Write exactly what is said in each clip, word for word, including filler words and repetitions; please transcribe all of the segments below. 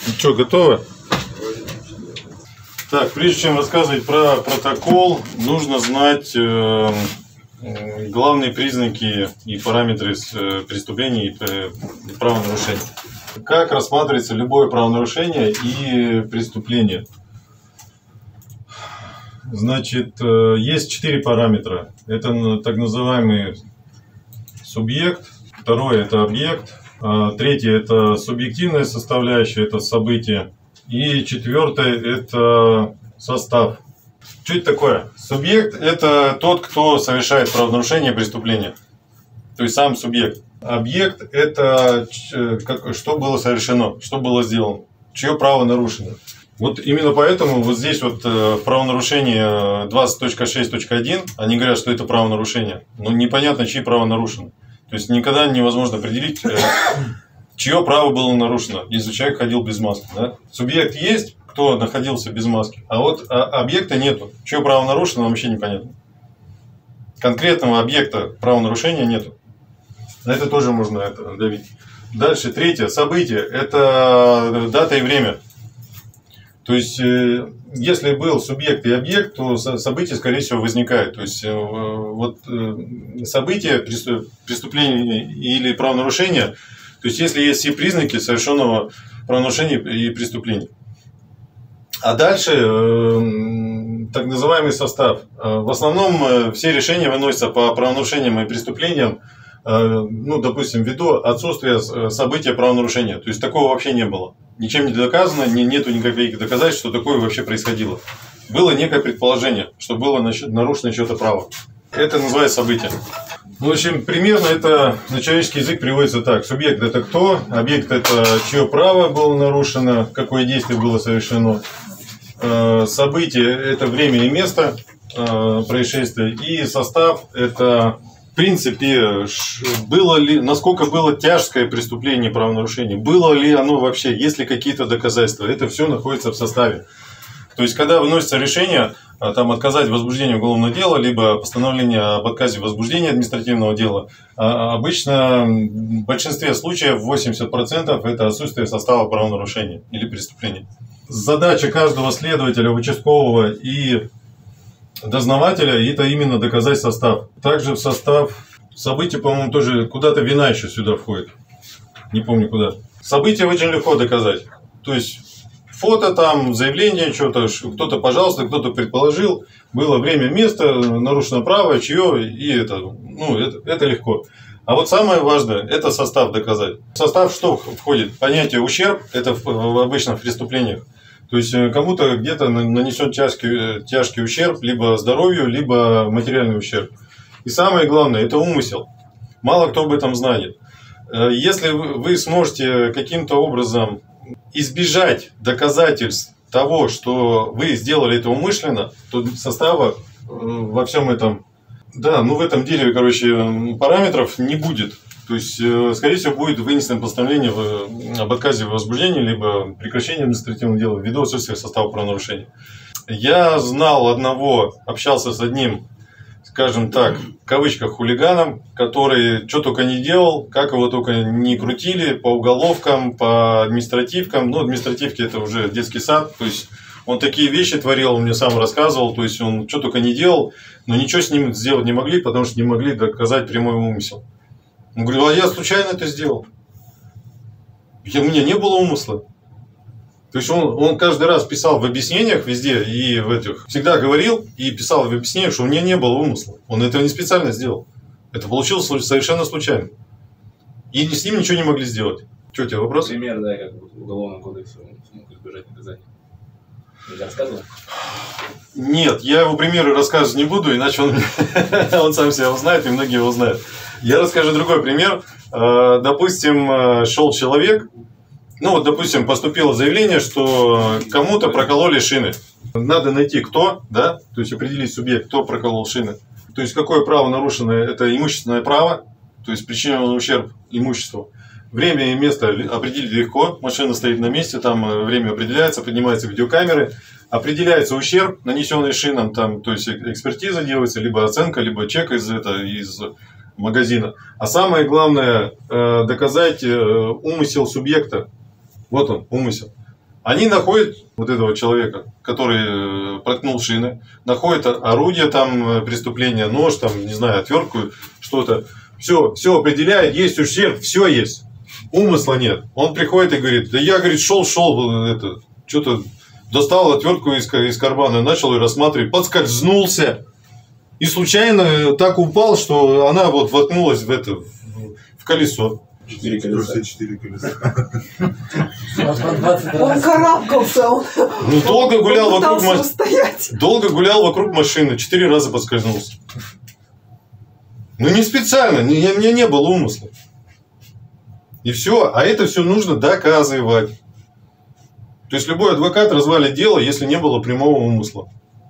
Ну что, готово? Так, прежде чем рассказывать про протокол, нужно знать э, э, главные признаки и параметры э, преступления и э, правонарушения. Как рассматривается любое правонарушение и преступление? Значит, э, есть четыре параметра. Это так называемый субъект, второй это объект, а третий это субъективная составляющая, это событие. И четвертое это состав. Что это такое? Субъект это тот, кто совершает правонарушение и преступление. То есть сам субъект. Объект это как, что было совершено, что было сделано, чье право нарушено. Вот именно поэтому вот здесь вот в правонарушении двадцать точка шесть точка один они говорят, что это правонарушение. Но непонятно, чьи права нарушены. То есть никогда невозможно определить, чье право было нарушено, если человек ходил без маски. Да? Субъект есть, кто находился без маски, а вот объекта нету. Чье право нарушено, вообще непонятно. Конкретного объекта правонарушения нету. На это тоже можно это давить. Дальше, третье, событие. Это дата и время. То есть, если был субъект и объект, то событие, скорее всего, возникает. То есть, вот событие, преступление или правонарушение, то есть, если есть все признаки совершенного правонарушения и преступления. А дальше, так называемый состав. В основном все решения выносятся по правонарушениям и преступлениям, ну, допустим, ввиду отсутствия события правонарушения. То есть, такого вообще не было. Ничем не доказано, не, нету никаких доказательств, что такое вообще происходило. Было некое предположение, что было нарушено чье-то право. Это называется событие. В общем, примерно это на человеческий язык приводится так. Субъект это кто, объект это чье право было нарушено, какое действие было совершено. Событие это время и место происшествия. И состав это... В принципе, было ли, насколько было тяжкое преступление, правонарушение, было ли оно вообще, есть ли какие-то доказательства, это все находится в составе. То есть, когда выносится решение там, отказать в возбуждении уголовного дела, либо постановление об отказе в возбуждении административного дела, обычно в большинстве случаев, восемьдесят процентов, это отсутствие состава правонарушения или преступления. Задача каждого следователя, участкового и дознавателя – это именно доказать состав. Также в состав событий, по-моему, тоже куда-то вина еще сюда входит. Не помню куда. События очень легко доказать. То есть фото там, заявление, что-то, кто-то пожалуйста, кто-то предположил, было время, место, нарушено право, чье, и это, ну, это, это легко. А вот самое важное – это состав доказать. В состав что входит? Понятие ущерб – это в, обычно в преступлениях. То есть кому-то где-то нанесен тяжкий, тяжкий ущерб либо здоровью, либо материальный ущерб. И самое главное – это умысел. Мало кто об этом знает. Если вы сможете каким-то образом избежать доказательств того, что вы сделали это умышленно, то состава во всем этом, да, ну в этом деле, короче, параметров не будет. То есть, скорее всего, будет вынесено постановление об отказе в возбуждении, либо прекращении административного дела ввиду отсутствия состава правонарушения. Я знал одного, общался с одним, скажем так, в кавычках хулиганом, который что только не делал, как его только не крутили, по уголовкам, по административкам. Ну, административки это уже детский сад, то есть он такие вещи творил, он мне сам рассказывал, то есть он что только не делал, но ничего с ним сделать не могли, потому что не могли доказать прямой умысел. Он говорил, а я случайно это сделал. Я, у меня не было умысла. То есть он, он каждый раз писал в объяснениях везде и в этих, всегда говорил и писал в объяснениях, что у меня не было умысла. Он этого не специально сделал. Это получилось совершенно случайно. И с ним ничего не могли сделать. Что, у тебя вопрос? Пример, да, как в Уголовном кодексе он смог избежать наказания. Ты рассказывал? Нет, я его примеры рассказывать не буду, иначе он, он сам себя узнает, и многие его знают. Я расскажу другой пример. Допустим, шел человек, ну вот, допустим, поступило заявление, что кому-то прокололи шины. Надо найти кто, да, то есть определить субъект, кто проколол шины. То есть какое право нарушено, это имущественное право, то есть причинен ущерб имуществу. Время и место определить легко, машина стоит на месте, там время определяется, поднимаются видеокамеры, определяется ущерб, нанесенный шинам, там, то есть экспертиза делается, либо оценка, либо чек из, это, из магазина. А самое главное, доказать умысел субъекта. Вот он, умысел. Они находят вот этого человека, который проткнул шины, находят орудие там преступления, нож, там, не знаю, отвертку, что-то. Все, все определяет, есть ущерб, все есть. Умысла нет. Он приходит и говорит, да я, говорит, шел, шел, это, что-то достал отвертку из, из кармана, начал ее рассматривать, подскользнулся. И случайно так упал, что она вот воткнулась в это, в колесо. Четыре колеса. Четыре колеса. Он карабкался, он Ну, долго гулял вокруг пытался машины. устоять. Долго гулял вокруг машины, четыре раза подскользнулся. Ну, не специально, не, у меня не было умысла. И все, а это все нужно доказывать. То есть любой адвокат развалит дело, если не было прямого умысла.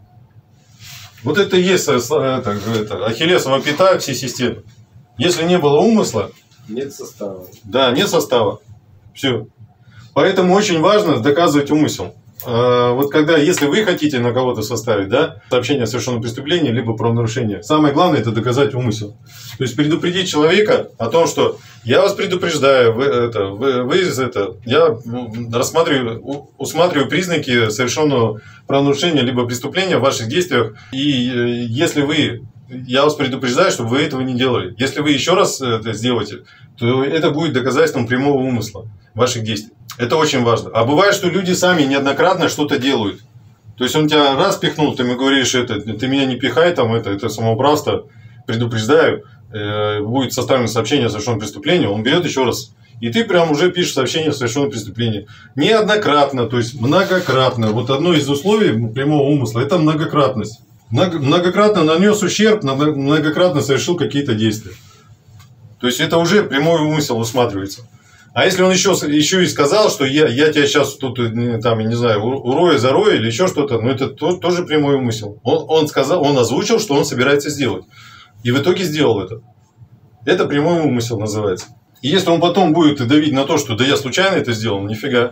Вот это и есть это, это, ахиллесова пята всей системы. Если не было умысла, Нет состава. да, нет состава. Все. Поэтому очень важно доказывать умысел. Вот когда, если вы хотите на кого-то составить, да, сообщение о совершенном преступлении, либо правонарушении, самое главное это доказать умысел. То есть предупредить человека о том, что я вас предупреждаю, вы, это, вы, вы это, я рассматриваю, усматриваю признаки совершенного правонарушения либо преступления в ваших действиях. И если вы, я вас предупреждаю, чтобы вы этого не делали. Если вы еще раз это сделаете, то это будет доказательством прямого умысла ваших действий. Это очень важно. А бывает, что люди сами неоднократно что-то делают. То есть он тебя раз пихнул, ты ему говоришь, это, ты меня не пихай, там, это, это самоуправство, предупреждаю, э, будет составлено сообщение о совершенном преступлении, он берет еще раз. И ты прям уже пишешь сообщение о совершенном преступлении. Неоднократно, то есть многократно. Вот одно из условий прямого умысла – это многократность. Многократно нанес ущерб, многократно совершил какие-то действия. То есть это уже прямой умысел усматривается. А если он еще, еще и сказал, что я, я тебя сейчас тут, там, не знаю, урою, зарою или еще что-то, ну это то, тоже прямой умысел. Он, он сказал, он озвучил, что он собирается сделать. И в итоге сделал это. Это прямой умысел называется. И если он потом будет давить на то, что да я случайно это сделал, нифига.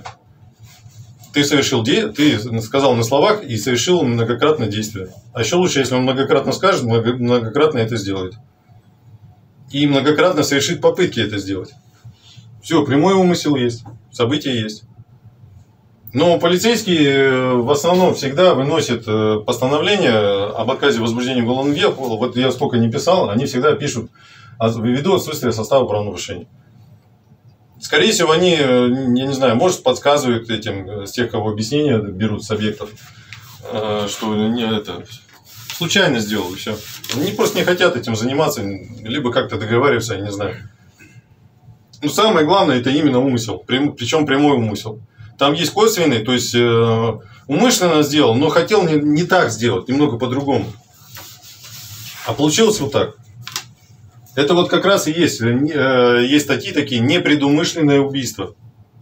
Ты совершил де... ты сказал на словах и совершил многократно действие. А еще лучше, если он многократно скажет, многократно это сделает. И многократно совершит попытки это сделать. Все, прямой умысел есть, события есть. Но полицейские в основном всегда выносят постановление об отказе в возбуждении уголовного дела. Вот я столько не писал, они всегда пишут ввиду отсутствия состава правонарушения. Скорее всего, они, я не знаю, может, подсказывают этим, с тех, кого объяснения берут с объектов, что не, это, случайно сделал и все. Они просто не хотят этим заниматься, либо как-то договариваться, я не знаю. Но самое главное, это именно умысел, причем прямой умысел. Там есть косвенный, то есть э, умышленно сделал, но хотел не, не так сделать, немного по-другому. А получилось вот так. Это вот как раз и есть, э, есть статьи такие, непредумышленное убийство.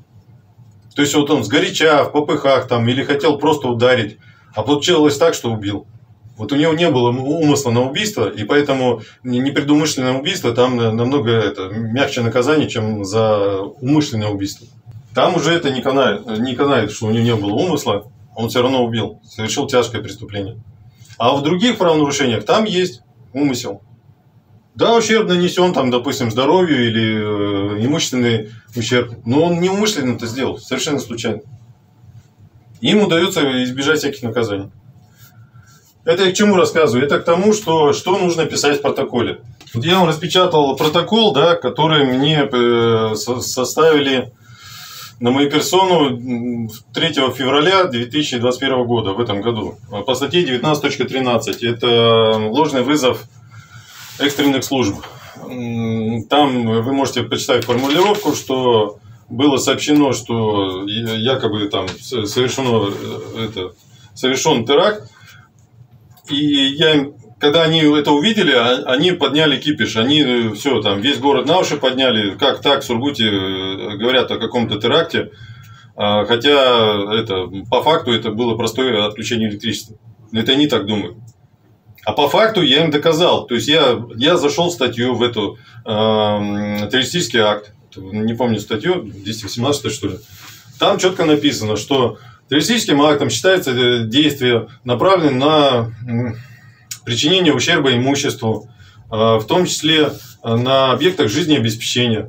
То есть вот он сгоряча, в попыхах там, или хотел просто ударить, а получилось так, что убил. Вот у него не было умысла на убийство, и поэтому непредумышленное убийство там намного это, мягче наказание, чем за умышленное убийство. Там уже это не канает, не канает, что у него не было умысла, он все равно убил, совершил тяжкое преступление. А в других правонарушениях там есть умысел. Да, ущерб нанесен, там, допустим, здоровью или э, имущественный ущерб, но он неумышленно это сделал, совершенно случайно. Им удается избежать всяких наказаний. Это я к чему рассказываю? Это к тому, что, что нужно писать в протоколе. Вот я вам распечатал протокол, да, который мне э, составили на мою персону третьего февраля две тысячи двадцать первого года, в этом году, по статье девятнадцать точка тринадцать. Это ложный вызов экстренных служб. Там вы можете почитать формулировку, что было сообщено, что якобы там совершено, это, совершен теракт. И я, когда они это увидели, они подняли кипиш. Они все, там, весь город на уши подняли. Как так, в Сургуте говорят о каком-то теракте. Хотя это, по факту это было простое отключение электричества. Это они так думают. А по факту я им доказал. То есть я, я зашел в статью, в эту э, террористический акт. Не помню статью, двести восемнадцать что ли. Там четко написано, что террористическим актом считается действие, направленное на причинение ущерба имуществу, в том числе на объектах жизнеобеспечения,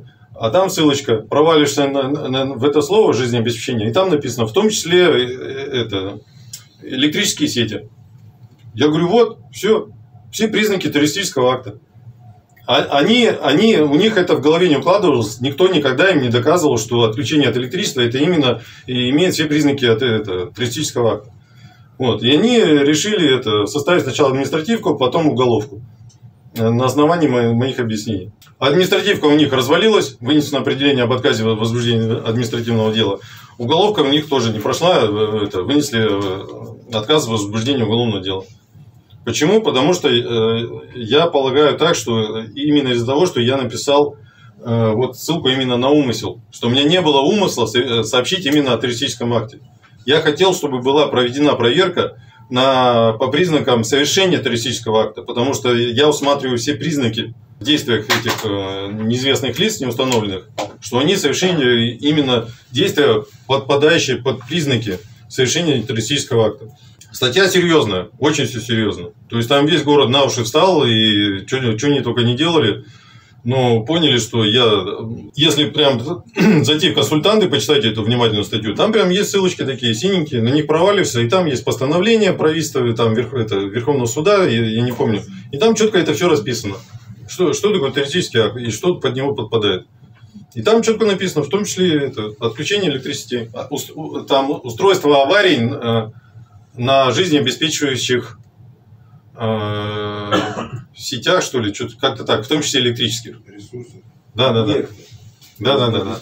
а там ссылочка, провалишься на, на, в это слово жизнеобеспечение, и там написано, в том числе это, электрические сети. Я говорю, вот, все, все признаки террористического акта. Они, они, у них это в голове не укладывалось, никто никогда им не доказывал, что отключение от электричества это именно имеет все признаки от это, террористического акта. Вот. И они решили это, составить сначала административку, потом уголовку. На основании моих объяснений. Административка у них развалилась, вынесено определение об отказе в возбуждении административного дела. Уголовка у них тоже не прошла, это, вынесли отказ в возбуждении уголовного дела. Почему? Потому что э, я полагаю так, что именно из-за того, что я написал э, вот ссылку именно на умысел, что у меня не было умысла сообщить именно о террористическом акте. Я хотел, чтобы была проведена проверка на, по признакам совершения террористического акта, потому что я усматриваю все признаки в действиях этих э, неизвестных лиц, неустановленных, что они совершили именно действия, подпадающие под признаки совершения террористического акта. Статья серьезная, очень все серьезно. То есть там весь город на уши встал, и что они только не делали. Но поняли, что я, если прям зайти в консультанты, почитайте эту внимательную статью, там прям есть ссылочки такие синенькие, на них проваливаешься, и там есть постановление правительства, там верх, это, Верховного суда, я, я не помню. И там четко это все расписано. Что, что такое террористический акт и что под него подпадает. И там четко написано, в том числе это, отключение электричества, там устройство аварий на жизнеобеспечивающих э, сетях, что ли, что-то как-то так, в том числе электрических. Ресурсы. Да, да, да. Да, да, да, да.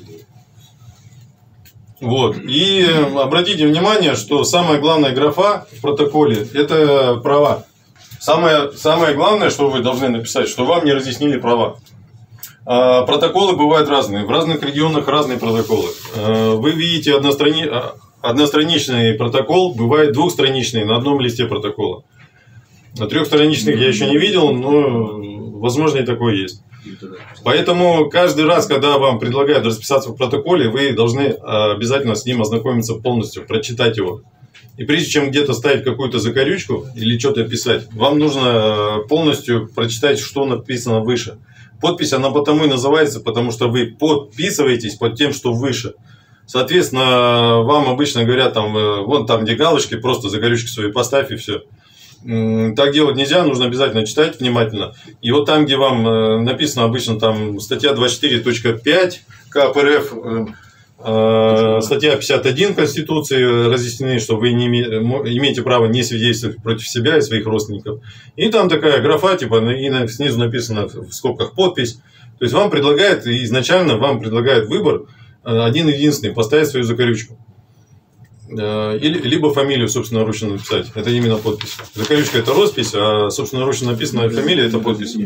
Вот. И обратите внимание, что самая главная графа в протоколе – это права. Самое, самое главное, что вы должны написать, что вам не разъяснили права. А протоколы бывают разные. В разных регионах разные протоколы. А вы видите однострани... одностраничный протокол, бывает двухстраничный на одном листе протокола. Трехстраничных я еще не видел, но возможно и такое есть. Поэтому каждый раз, когда вам предлагают расписаться в протоколе, вы должны обязательно с ним ознакомиться полностью, прочитать его. И прежде чем где-то ставить какую-то закорючку или что-то писать, вам нужно полностью прочитать, что написано выше. Подпись, она потому и называется, потому что вы подписываетесь под тем, что выше. Соответственно, вам обычно говорят, там, вон там, где галочки, просто закорючки свои поставь и все. Так делать нельзя, нужно обязательно читать внимательно. И вот там, где вам написано обычно там статья двадцать четыре точка пять КАП РФ, э, статья пятьдесят один Конституции разъяснены, что вы не имеете права не свидетельствовать против себя и своих родственников. И там такая графа, типа, и снизу написано в скобках подпись. То есть вам предлагают, изначально вам предлагают выбор один единственный, поставить свою закорючку. Или, либо фамилию собственноручно написать. Это именно подпись. Закорючка – это роспись, а собственноручно написанная фамилия – это подпись.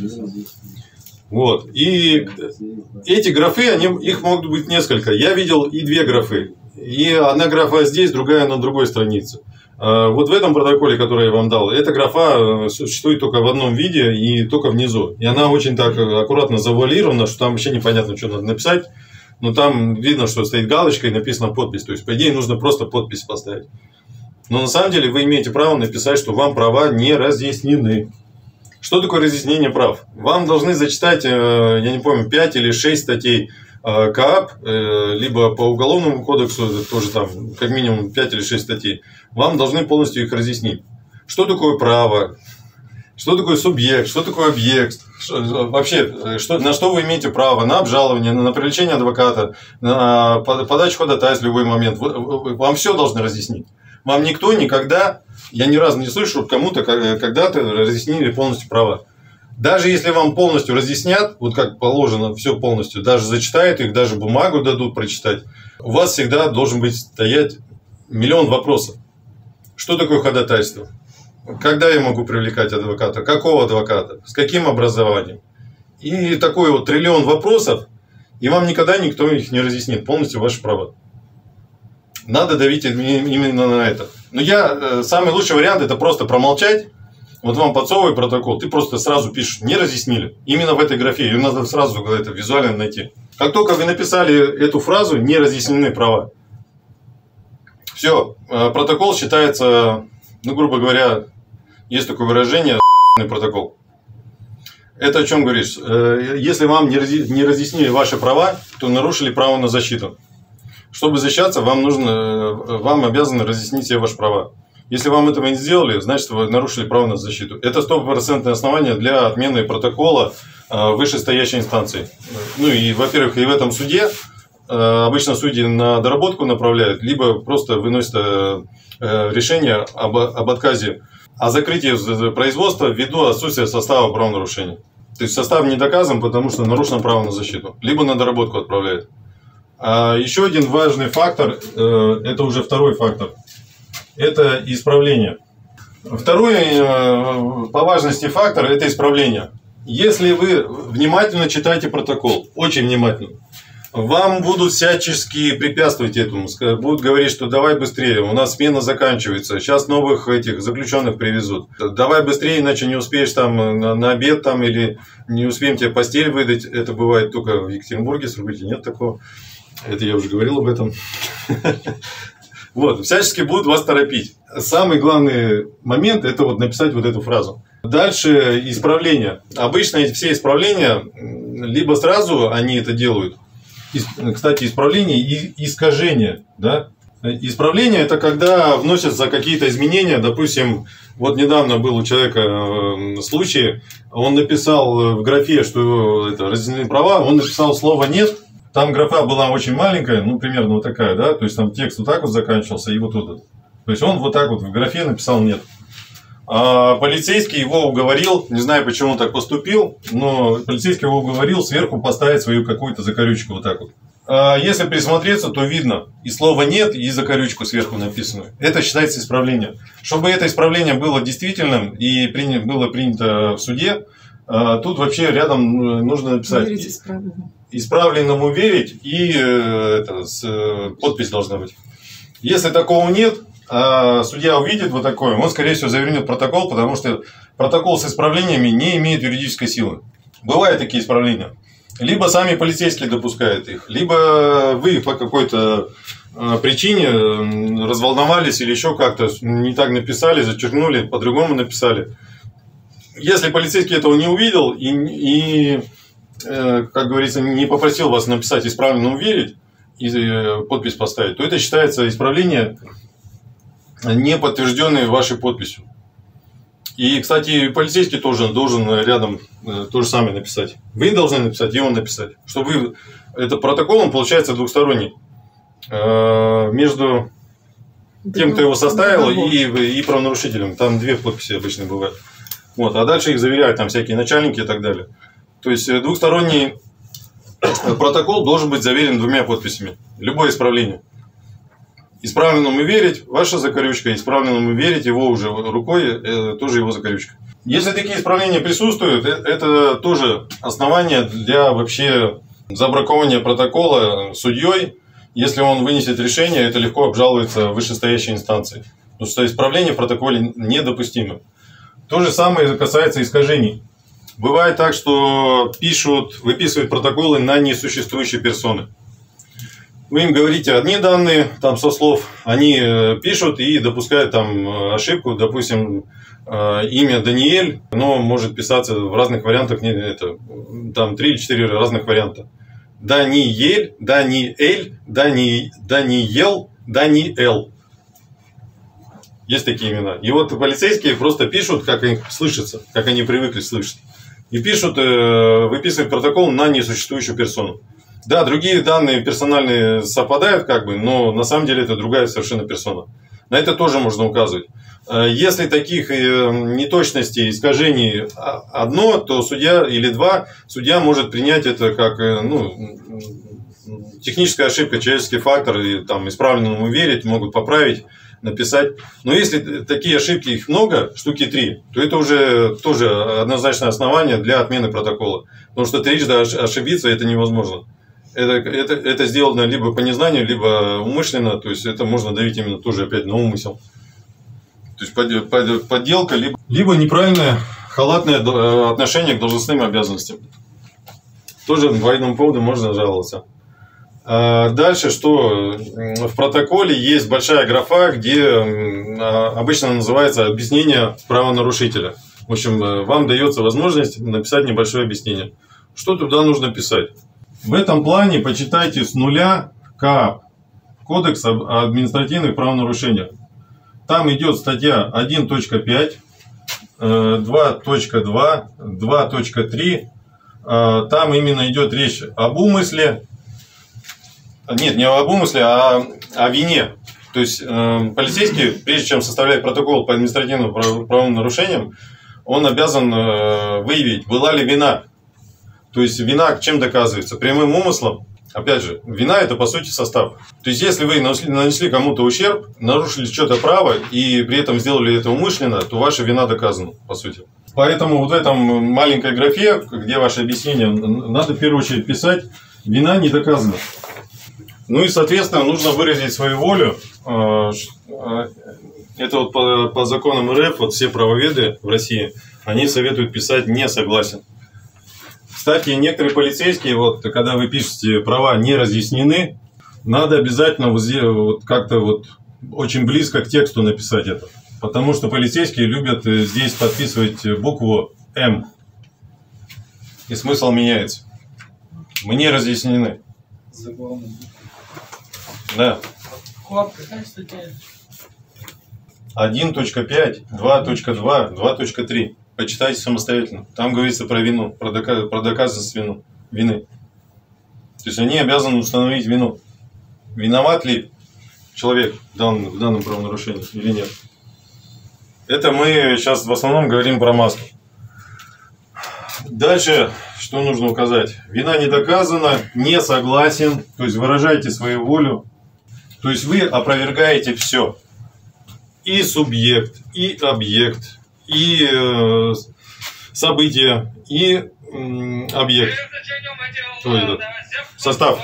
Вот. И эти графы, они, их могут быть несколько. Я видел и две графы. И одна графа здесь, другая на другой странице. Вот в этом протоколе, который я вам дал, эта графа существует только в одном виде и только внизу. И она очень так аккуратно завуалирована, что там вообще непонятно, что надо написать. Но там видно, что стоит галочка и написана подпись. То есть, по идее, нужно просто подпись поставить. Но на самом деле вы имеете право написать, что вам права не разъяснены. Что такое разъяснение прав? Вам должны зачитать, я не помню, пять или шесть статей КАП, либо по Уголовному кодексу, тоже там как минимум пять или шесть статей. Вам должны полностью их разъяснить. Что такое право? Что такое субъект? Что такое объект? Вообще, что, на что вы имеете право? На обжалование, на привлечение адвоката, на подачу ходатайств в любой момент. Вам все должны разъяснить. Вам никто никогда, я ни разу не слышу, кому-то когда-то разъяснили полностью права. Даже если вам полностью разъяснят, вот как положено, все полностью, даже зачитают их, даже бумагу дадут прочитать, у вас всегда должен быть стоять миллион вопросов. Что такое ходатайство? Когда я могу привлекать адвоката? Какого адвоката? С каким образованием? И такой вот триллион вопросов, и вам никогда никто их не разъяснит полностью ваши права. Надо давить именно на это. Но я, самый лучший вариант — это просто промолчать. Вот вам подсовывает протокол, ты просто сразу пишешь, не разъяснили. Именно в этой графе, ее надо сразу это визуально найти. Как только вы написали эту фразу, не разъяснены права. Все, протокол считается, ну, грубо говоря, есть такое выражение, протокол. Это о чем говоришь? Если вам не разъяснили ваши права, то нарушили право на защиту. Чтобы защищаться, вам нужно, вам обязаны разъяснить все ваши права. Если вам этого не сделали, значит, вы нарушили право на защиту. Это стопроцентное основание для отмены протокола вышестоящей инстанции. Ну и, во-первых, и в этом суде обычно судьи на доработку направляют, либо просто выносят решение об, об отказе о закрытии производства ввиду отсутствия состава правонарушения. То есть состав не доказан, потому что нарушено право на защиту. Либо на доработку отправляют. А еще один важный фактор, это уже второй фактор, это исправление. Второй по важности фактор – это исправление. Если вы внимательно читаете протокол, очень внимательно, вам будут всячески препятствовать этому. Будут говорить, что давай быстрее, у нас смена заканчивается, сейчас новых этих заключенных привезут. Давай быстрее, иначе не успеешь там на, на обед там, или не успеем тебе постель выдать. Это бывает только в Екатеринбурге, в Сургуте нет такого. Это я уже говорил об этом. Вот, всячески будут вас торопить. Самый главный момент – это вот написать вот эту фразу. Дальше исправление. Обычно эти все исправления, либо сразу они это делают. Кстати, исправление и искажение. Да? Исправление – это когда вносятся какие-то изменения. Допустим, вот недавно был у человека случай, он написал в графе, что это разделены права, он написал слово «нет». Там графа была очень маленькая, ну, примерно вот такая, да, то есть там текст вот так вот заканчивался и вот тут. То есть он вот так вот в графе написал «нет». А полицейский его уговорил, не знаю, почему он так поступил, но полицейский его уговорил сверху поставить свою какую-то закорючку вот так вот. А если присмотреться, то видно и слово «нет», и закорючку сверху написанную. Это считается исправлением. Чтобы это исправление было действительным и принято, было принято в суде, тут вообще рядом нужно написать «исправленному верить» и это, подпись должна быть. Если такого нет, а судья увидит вот такое, он, скорее всего, завернет протокол, потому что протокол с исправлениями не имеет юридической силы. Бывают такие исправления. Либо сами полицейские допускают их, либо вы по какой-то причине разволновались или еще как-то не так написали, зачеркнули, по-другому написали. Если полицейский этого не увидел и, и как говорится, не попросил вас написать «исправленному верить» и подпись поставить, то это считается исправление, не подтвержденное вашей подписью. И, кстати, полицейский тоже должен рядом то же самое написать. Вы должны написать, и он написать. Чтобы вы... Этот протокол, он получается двухсторонний. Между тем, кто его составил, и, и правонарушителем. Там две подписи обычно бывают. Вот. А дальше их заверяют там всякие начальники и так далее. То есть двухсторонний протокол должен быть заверен двумя подписями. Любое исправление. Исправленному верить, ваша закорючка, исправленному верить, его уже рукой, э, тоже его закорючка. Если такие исправления присутствуют, э, это тоже основание для вообще забракования протокола судьей. Если он вынесет решение, это легко обжалуется в вышестоящей инстанции. Потому что исправление в протоколе недопустимо. То же самое касается искажений. Бывает так, что пишут, выписывают протоколы на несуществующие персоны. Вы им говорите одни данные, там со слов, они пишут и допускают там ошибку, допустим, имя Даниэль, но может писаться в разных вариантах, это, там три или четыре разных варианта. Даниэль, Даниэль, Дани, Даниел, Даниэл. Есть такие имена. И вот полицейские просто пишут, как их слышится, как они привыкли слышать. И пишут, выписывают протокол на несуществующую персону. Да, другие данные персональные совпадают, как бы, но на самом деле это другая совершенно персона. На это тоже можно указывать. Если таких неточностей, искажений одно, то судья или два, судья может принять это как ну, техническая ошибка, человеческий фактор, и там исправленному верить, могут поправить, написать. Но если такие ошибки, их много, штуки три, то это уже тоже однозначное основание для отмены протокола. Потому что трижды ошибиться это невозможно. Это, это, это сделано либо по незнанию, либо умышленно, то есть это можно давить именно тоже опять на умысел. То есть под, под, подделка, либо, либо неправильное халатное отношение к должностным обязанностям. Тоже по этому поводу можно жаловаться. А дальше, что в протоколе есть большая графа, где обычно называется объяснение правонарушителя. В общем, вам дается возможность написать небольшое объяснение. Что туда нужно писать? В этом плане почитайте с нуля КАП, Кодекс об административных правонарушениях. Там идет статья один точка пять, два точка два, два точка три. Там именно идет речь об умысле. Нет, не об умысле, а о вине. То есть э, полицейский, прежде чем составлять протокол по административным правонарушениям, он обязан э, выявить, была ли вина. То есть вина чем доказывается? Прямым умыслом. Опять же, вина это по сути состав. То есть если вы нанесли, нанесли кому-то ущерб, нарушили что-то право и при этом сделали это умышленно, то ваша вина доказана по сути. Поэтому вот в этом маленькой графе, где ваше объяснение, надо в первую очередь писать «вина не доказана». Ну и, соответственно, нужно выразить свою волю. Это вот по, по законам РФ, вот все правоведы в России, они советуют писать «не согласен». Кстати, некоторые полицейские, вот, когда вы пишете «права не разъяснены», надо обязательно вот, вот, как-то вот очень близко к тексту написать это. Потому что полицейские любят здесь подписывать букву «М». И смысл меняется. Мы не разъяснены. Да. один точка пять, два точка два, два точка три. Почитайте самостоятельно. Там говорится про вину, про, доказ, про доказанность вину, вины. То есть они обязаны установить вину. Виноват ли человек в данном, в данном правонарушении или нет. Это мы сейчас в основном говорим про маску. Дальше, что нужно указать? Вина не доказана, не согласен. То есть выражайте свою волю. То есть вы опровергаете все. И субъект, и объект, и э, событие, и э, объект. Что это? Состав.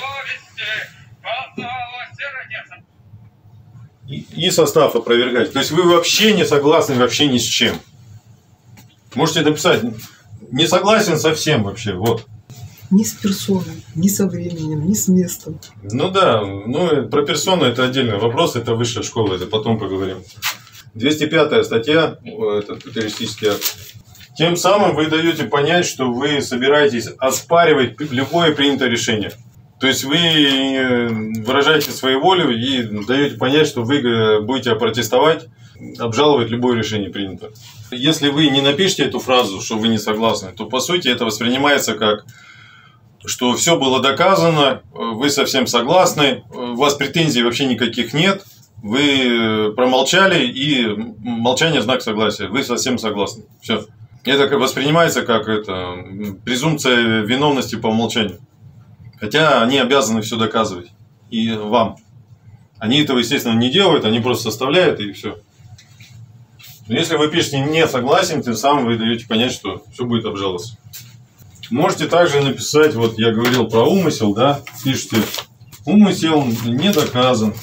И, и состав опровергать. То есть вы вообще не согласны вообще ни с чем. Можете написать «не согласен совсем вообще». Вот. Ни с персоной, ни со временем, ни с местом. Ну да, ну про персону это отдельный вопрос, это высшая школа, это потом поговорим. двести пятая статья, это террористический акт. Тем самым вы даете понять, что вы собираетесь оспаривать любое принятое решение. То есть вы выражаете свою волю и даете понять, что вы будете протестовать, обжаловать любое решение принято. Если вы не напишите эту фразу, что вы не согласны, то по сути это воспринимается как, что все было доказано, вы совсем согласны, у вас претензий вообще никаких нет, вы промолчали и молчание знак согласия, вы совсем согласны. Все. Это воспринимается как это, презумпция виновности по умолчанию. Хотя они обязаны все доказывать. И вам. Они этого, естественно, не делают, они просто составляют и все. Но если вы пишете «не согласен», тем самым вы даете понять, что все будет обжаловаться. Можете также написать, вот я говорил про умысел, да, пишите «умысел не доказан,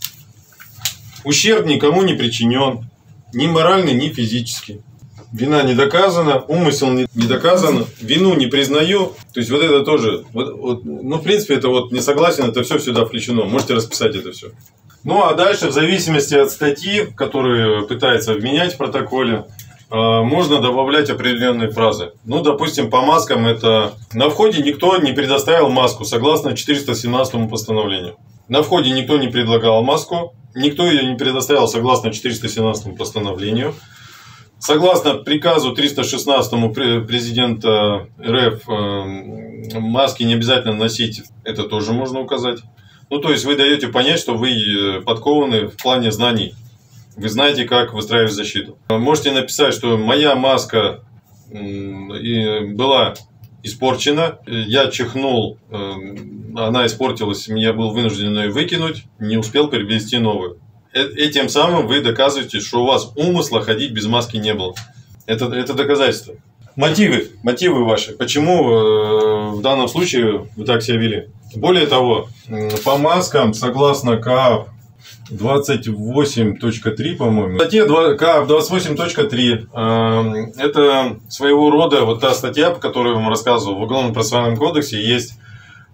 ущерб никому не причинен, ни моральный, ни физический». Вина не доказана, умысел не, не доказан, вину не признаю. То есть вот это тоже, вот, вот, ну в принципе это вот не согласен, это все сюда включено. Можете расписать это все. Ну а дальше в зависимости от статьи, которую пытается вменять в протоколе, можно добавлять определенные фразы. Ну, допустим, по маскам это на входе никто не предоставил маску, согласно четыреста семнадцатому постановлению. На входе никто не предлагал маску, никто ее не предоставил согласно четыреста семнадцатому постановлению. Согласно приказу триста шестнадцатому президента РФ, маски не обязательно носить, это тоже можно указать. Ну, то есть вы даете понять, что вы подкованы в плане знаний. Вы знаете, как выстраивать защиту. Можете написать, что моя маска была испорчена, я чихнул, она испортилась, я был вынужден ее выкинуть, не успел приобрести новую. Этим самым вы доказываете, что у вас умысла ходить без маски не было. Это, это доказательство. Мотивы, мотивы ваши. Почему э, в данном случае вы так себя вели? Более того, по маскам, согласно КАП двадцать восемь точка три, по-моему, статья КАП двадцать восемь точка три, э, это своего рода вот та статья, по которой я вам рассказывал, в Уголовно-процессуальном кодексе есть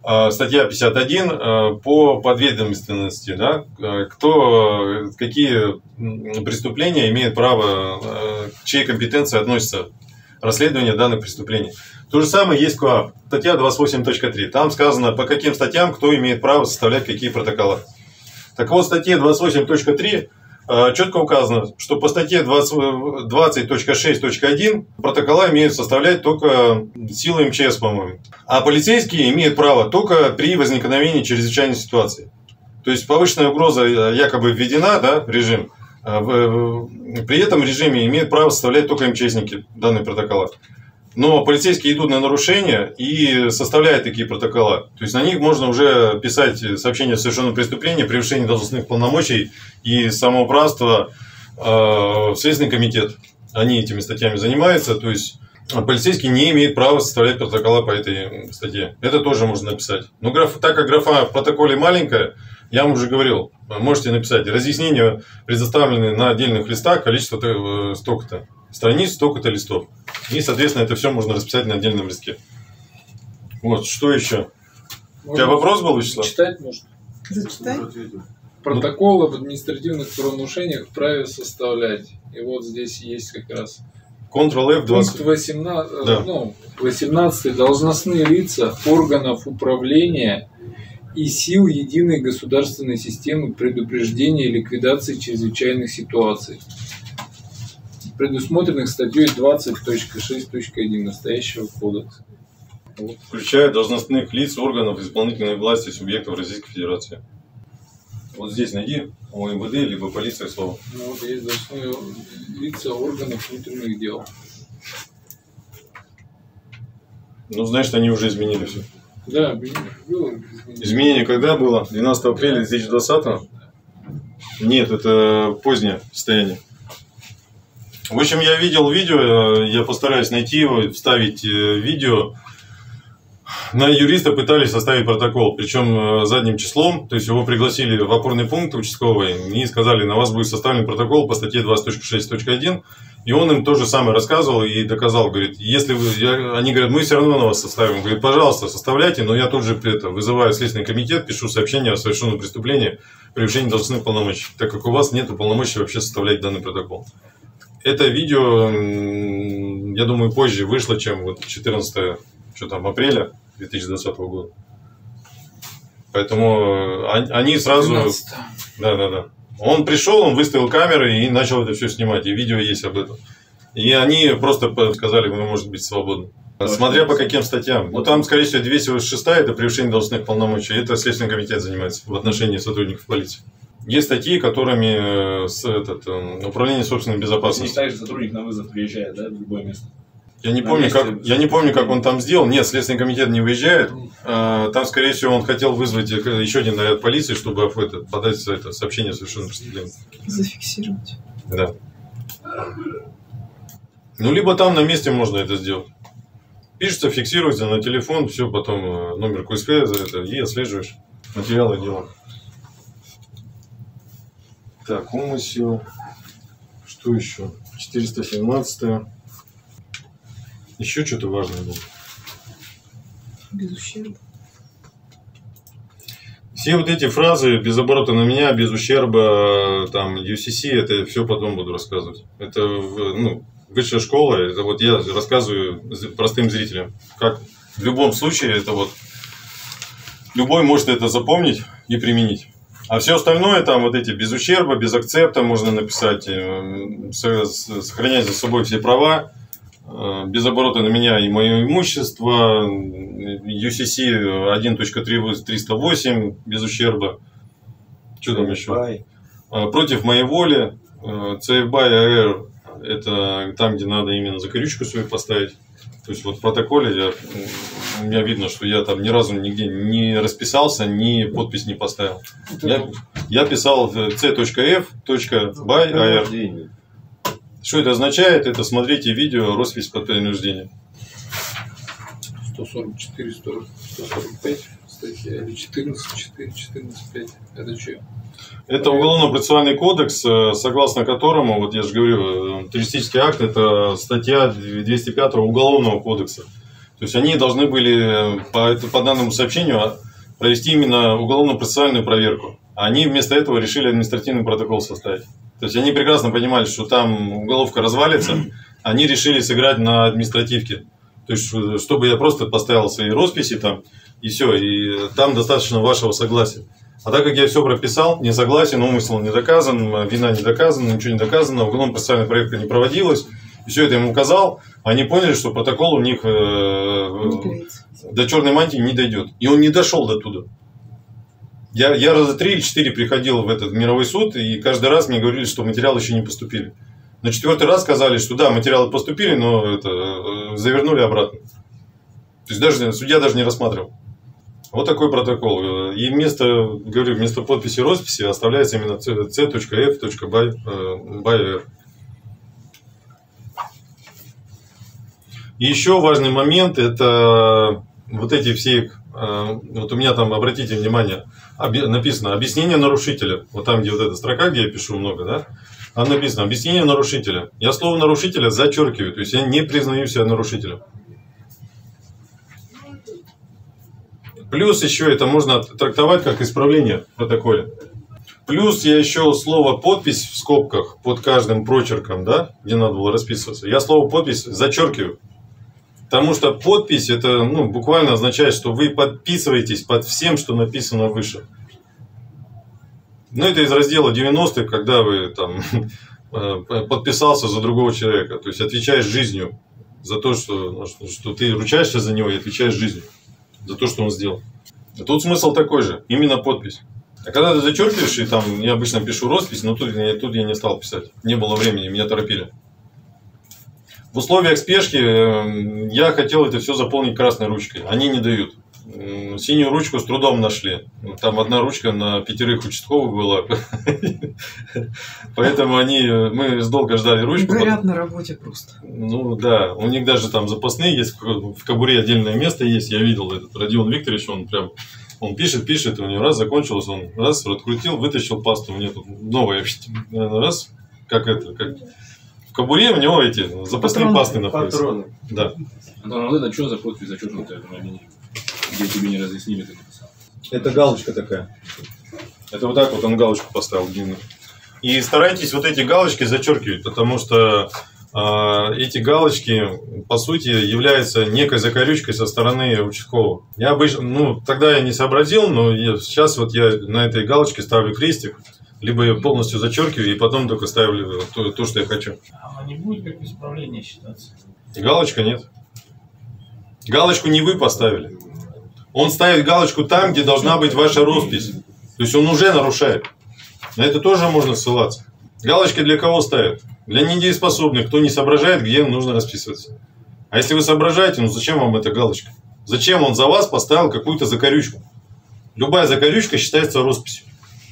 Статья пятьдесят один по подведомственности, да, кто, какие преступления имеет право, к чьей компетенции относится расследование данных преступлений. То же самое есть КоАП, статья двадцать восемь точка три. Там сказано, по каким статьям кто имеет право составлять какие протокола. Так вот, в статье двадцать восемь точка три четко указано, что по статье двадцать точка шесть точка один протокола имеют составлять только силы МЧС, по-моему. А полицейские имеют право только при возникновении чрезвычайной ситуации. То есть повышенная угроза якобы введена, да, в режим. При этом режиме имеют право составлять только МЧСники данные протокола. Но полицейские идут на нарушения и составляют такие протокола. То есть на них можно уже писать сообщение о совершенном преступлении, превышении должностных полномочий и самоуправство э, в Следственный комитет. Они этими статьями занимаются. То есть полицейский не имеет права составлять протокола по этой статье. Это тоже можно написать. Но граф, так как графа в протоколе маленькая, я вам уже говорил, можете написать разъяснения, предоставленные на отдельных листах, количество столько-то страниц, столько-то листов. И, соответственно, это все можно расписать на отдельном листке. Вот, что еще? У тебя вопрос был, Вячеслав? Читать можно. Зачитай. Протокол об административных правонарушениях вправе составлять. И вот здесь есть как раз контрол эф двадцать. Пункт восемнадцать, да. ну, восемнадцать. Должностные лица органов управления и сил единой государственной системы предупреждения и ликвидации чрезвычайных ситуаций, предусмотренных статьей двадцать точка шесть точка один настоящего кодекса. Вот. Включая должностных лиц органов исполнительной власти субъектов Российской Федерации. Вот здесь найди о эм вэ дэ либо полиция слово. Ну, вот есть должностные лица органов внутренних дел. Ну, значит, они уже изменили все. Да, было изменение. Изменение когда было? двенадцатого апреля две тысячи двадцатого? Нет, это позднее состояние. В общем, я видел видео, я постараюсь найти его, вставить видео. На юриста пытались составить протокол, причем задним числом, то есть его пригласили в опорный пункт участковый и сказали, на вас будет составлен протокол по статье двадцать точка шесть точка один, и он им то же самое рассказывал и доказал, говорит, если вы, я, они говорят, мы все равно на вас составим, он говорит, пожалуйста, составляйте, но я тут же это, вызываю Следственный комитет, пишу сообщение о совершенном преступлении, превышении должностных полномочий, так как у вас нет полномочий вообще составлять данный протокол. Это видео, я думаю, позже вышло, чем вот четырнадцатого что там, апреля две тысячи двадцатого года. Поэтому они сразу... Да, да, да. Он пришел, он выставил камеры и начал это все снимать. И видео есть об этом. И они просто сказали, вы можете быть свободны. Смотря по каким статьям. Ну там, скорее всего, двести шесть это превышение должностных полномочий. Это Следственный комитет занимается в отношении сотрудников полиции. Есть статьи, которыми с, этот, управление собственной безопасностью. Не сотрудник на вызов приезжает, да, в любое место. Я не, помню, как, я не помню, как он там сделал. Нет, Следственный комитет не выезжает. Там, скорее всего, он хотел вызвать еще один наряд полиции, чтобы это, подать это, сообщение о совершенном преступлении. Зафиксировать. Да. Ну, либо там на месте можно это сделать. Пишется, фиксируется на телефон, все, потом номер ку эс пэ за это, и отслеживаешь материалы дела. Так, умысел. Что еще? четыреста семнадцать. Еще что-то важное было. Без ущерба. Все вот эти фразы без оборота на меня, без ущерба, там, ю си си, это все потом буду рассказывать. Это, ну, высшая школа, это вот я рассказываю простым зрителям. Как в любом случае, это вот любой может это запомнить и применить. А все остальное, там вот эти без ущерба, без акцепта можно написать, сохранять за собой все права, без оборота на меня и мое имущество, ю си си один точка триста восемь без ущерба. Что там еще? Против моей воли, си эф бай эй ар, это там, где надо именно закорючку свою поставить. То есть вот в протоколе я, у меня видно, что я там ни разу нигде не расписался, ни подпись не поставил. Я, я писал си точка эф точка бай эй ар. Что это означает? Это смотрите видео «Роспись под принуждением». сто сорок четыре, сто сорок пять статья или четырнадцать четыре, четырнадцать пять. Это что? Это уголовно-процессуальный кодекс, согласно которому, вот я же говорю, террористический акт – это статья двести пятого Уголовного кодекса. То То есть они должны были по, по данному сообщению провести именно уголовно-процессуальную проверку. А они вместо этого решили административный протокол составить. То есть они прекрасно понимали, что там уголовка развалится, они решили сыграть на административке. То есть, чтобы я просто поставил свои росписи там, и все, и там достаточно вашего согласия. А так как я все прописал, не согласен, умысел не доказан, вина не доказана, ничего не доказано, уголовно-процессуальная проверка не проводилась, и все это им указал, они поняли, что протокол у них э, до черной мантии не дойдет. И он не дошел до туда. Я, я раза три или четыре приходил в этот мировой суд, и каждый раз мне говорили, что материалы еще не поступили. На четвертый раз сказали, что да, материалы поступили, но это, завернули обратно. То есть даже, судья даже не рассматривал. Вот такой протокол. И вместо, говорю, вместо подписи и росписи оставляется именно си точка эф точка бай эр. И еще важный момент, это вот эти все, вот у меня там, обратите внимание, написано объяснение нарушителя. Вот там, где вот эта строка, где я пишу много, да, там написано объяснение нарушителя. Я слово нарушителя зачеркиваю, то есть я не признаю себя нарушителем. Плюс еще это можно трактовать как исправление в протоколе. Плюс я еще слово подпись в скобках под каждым прочерком, да, где надо было расписываться, я слово подпись зачеркиваю. Потому что подпись это, ну, буквально означает, что вы подписываетесь под всем, что написано выше. Ну, это из раздела девяностых, когда вы там подписался за другого человека. То есть отвечаешь жизнью за то, что, что ты ручаешься за него и отвечаешь жизнью за то, что он сделал. А тут смысл такой же, именно подпись. А когда ты зачеркиваешь, и там я обычно пишу роспись, но тут, тут я не стал писать. Не было времени, меня торопили. В условиях спешки я хотел это все заполнить красной ручкой. Они не дают. Синюю ручку с трудом нашли. Там одна ручка на пятерых участковых была. Поэтому они, мы долго ждали ручку. Горят на работе просто. Ну да, у них даже там запасные есть, в кобуре отдельное место есть. Я видел этот Родион Викторович, он прям, он пишет, пишет, у него раз закончилось, он раз открутил, вытащил пасту, у меня тут новая, раз, как это, как... В кобуре у него эти запасные патроны, пасты находятся. Патроны. Да. Антон, это что за подпись зачеркнутая? Где тебе не разъяснили, ты написал? Это галочка такая. Это вот так вот он галочку поставил длинную. И старайтесь вот эти галочки зачеркивать, потому что э, эти галочки, по сути, являются некой закорючкой со стороны участкового. Я обычно, ну, тогда я не сообразил, но я, сейчас вот я на этой галочке ставлю крестик. Либо я полностью зачеркиваю и потом только ставлю то, то, что я хочу. А она не будет как исправление считаться? Галочка нет. Галочку не вы поставили. Он ставит галочку там, где должна быть ваша роспись. То есть он уже нарушает. На это тоже можно ссылаться. Галочки для кого ставят? Для недееспособных, кто не соображает, где нужно расписываться. А если вы соображаете, ну зачем вам эта галочка? Зачем он за вас поставил какую-то закорючку? Любая закорючка считается росписью.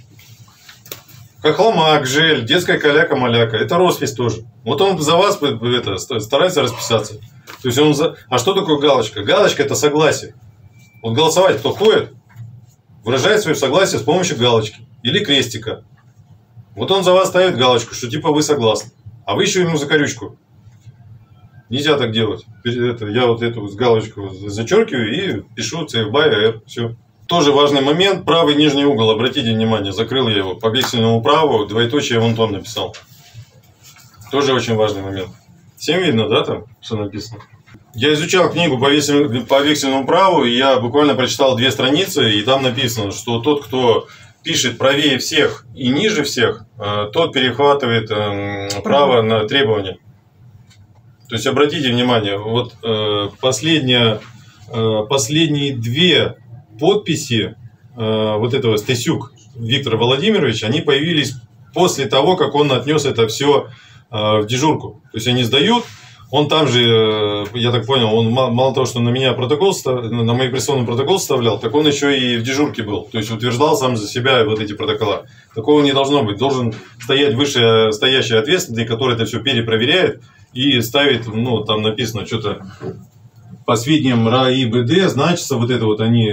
Хохломак, жель, детская каляка-маляка. Это роспись тоже. Вот он за вас это, старается расписаться. То есть он за... А что такое галочка? Галочка – это согласие. Вот голосовать кто ходит, выражает свое согласие с помощью галочки или крестика. Вот он за вас ставит галочку, что типа вы согласны. А вы еще ему закорючку. Нельзя так делать. Это, я вот эту галочку зачеркиваю и пишу си эф бай эр. Все. Тоже важный момент. Правый нижний угол, обратите внимание, закрыл я его по векселному праву, двоеточие вон тон написал. Тоже очень важный момент. Всем видно, да, там, что написано? Я изучал книгу по вексель... по вексельному праву, и я буквально прочитал две страницы, и там написано, что тот, кто пишет правее всех и ниже всех, тот перехватывает право на требования. То есть, обратите внимание, вот последняя, последние две подписи э, вот этого Стасюк Виктора Владимировича, они появились после того, как он отнес это все э, в дежурку. То есть они сдают, он там же, э, я так понял, он мало, мало того, что на меня протокол, на мой прессованный протокол составлял, так он еще и в дежурке был. То есть утверждал сам за себя вот эти протокола. Такого не должно быть. Должен стоять выше стоящий ответственный, который это все перепроверяет и ставит, ну, там написано что-то... По сведениям РАИБД, значится, вот это вот они,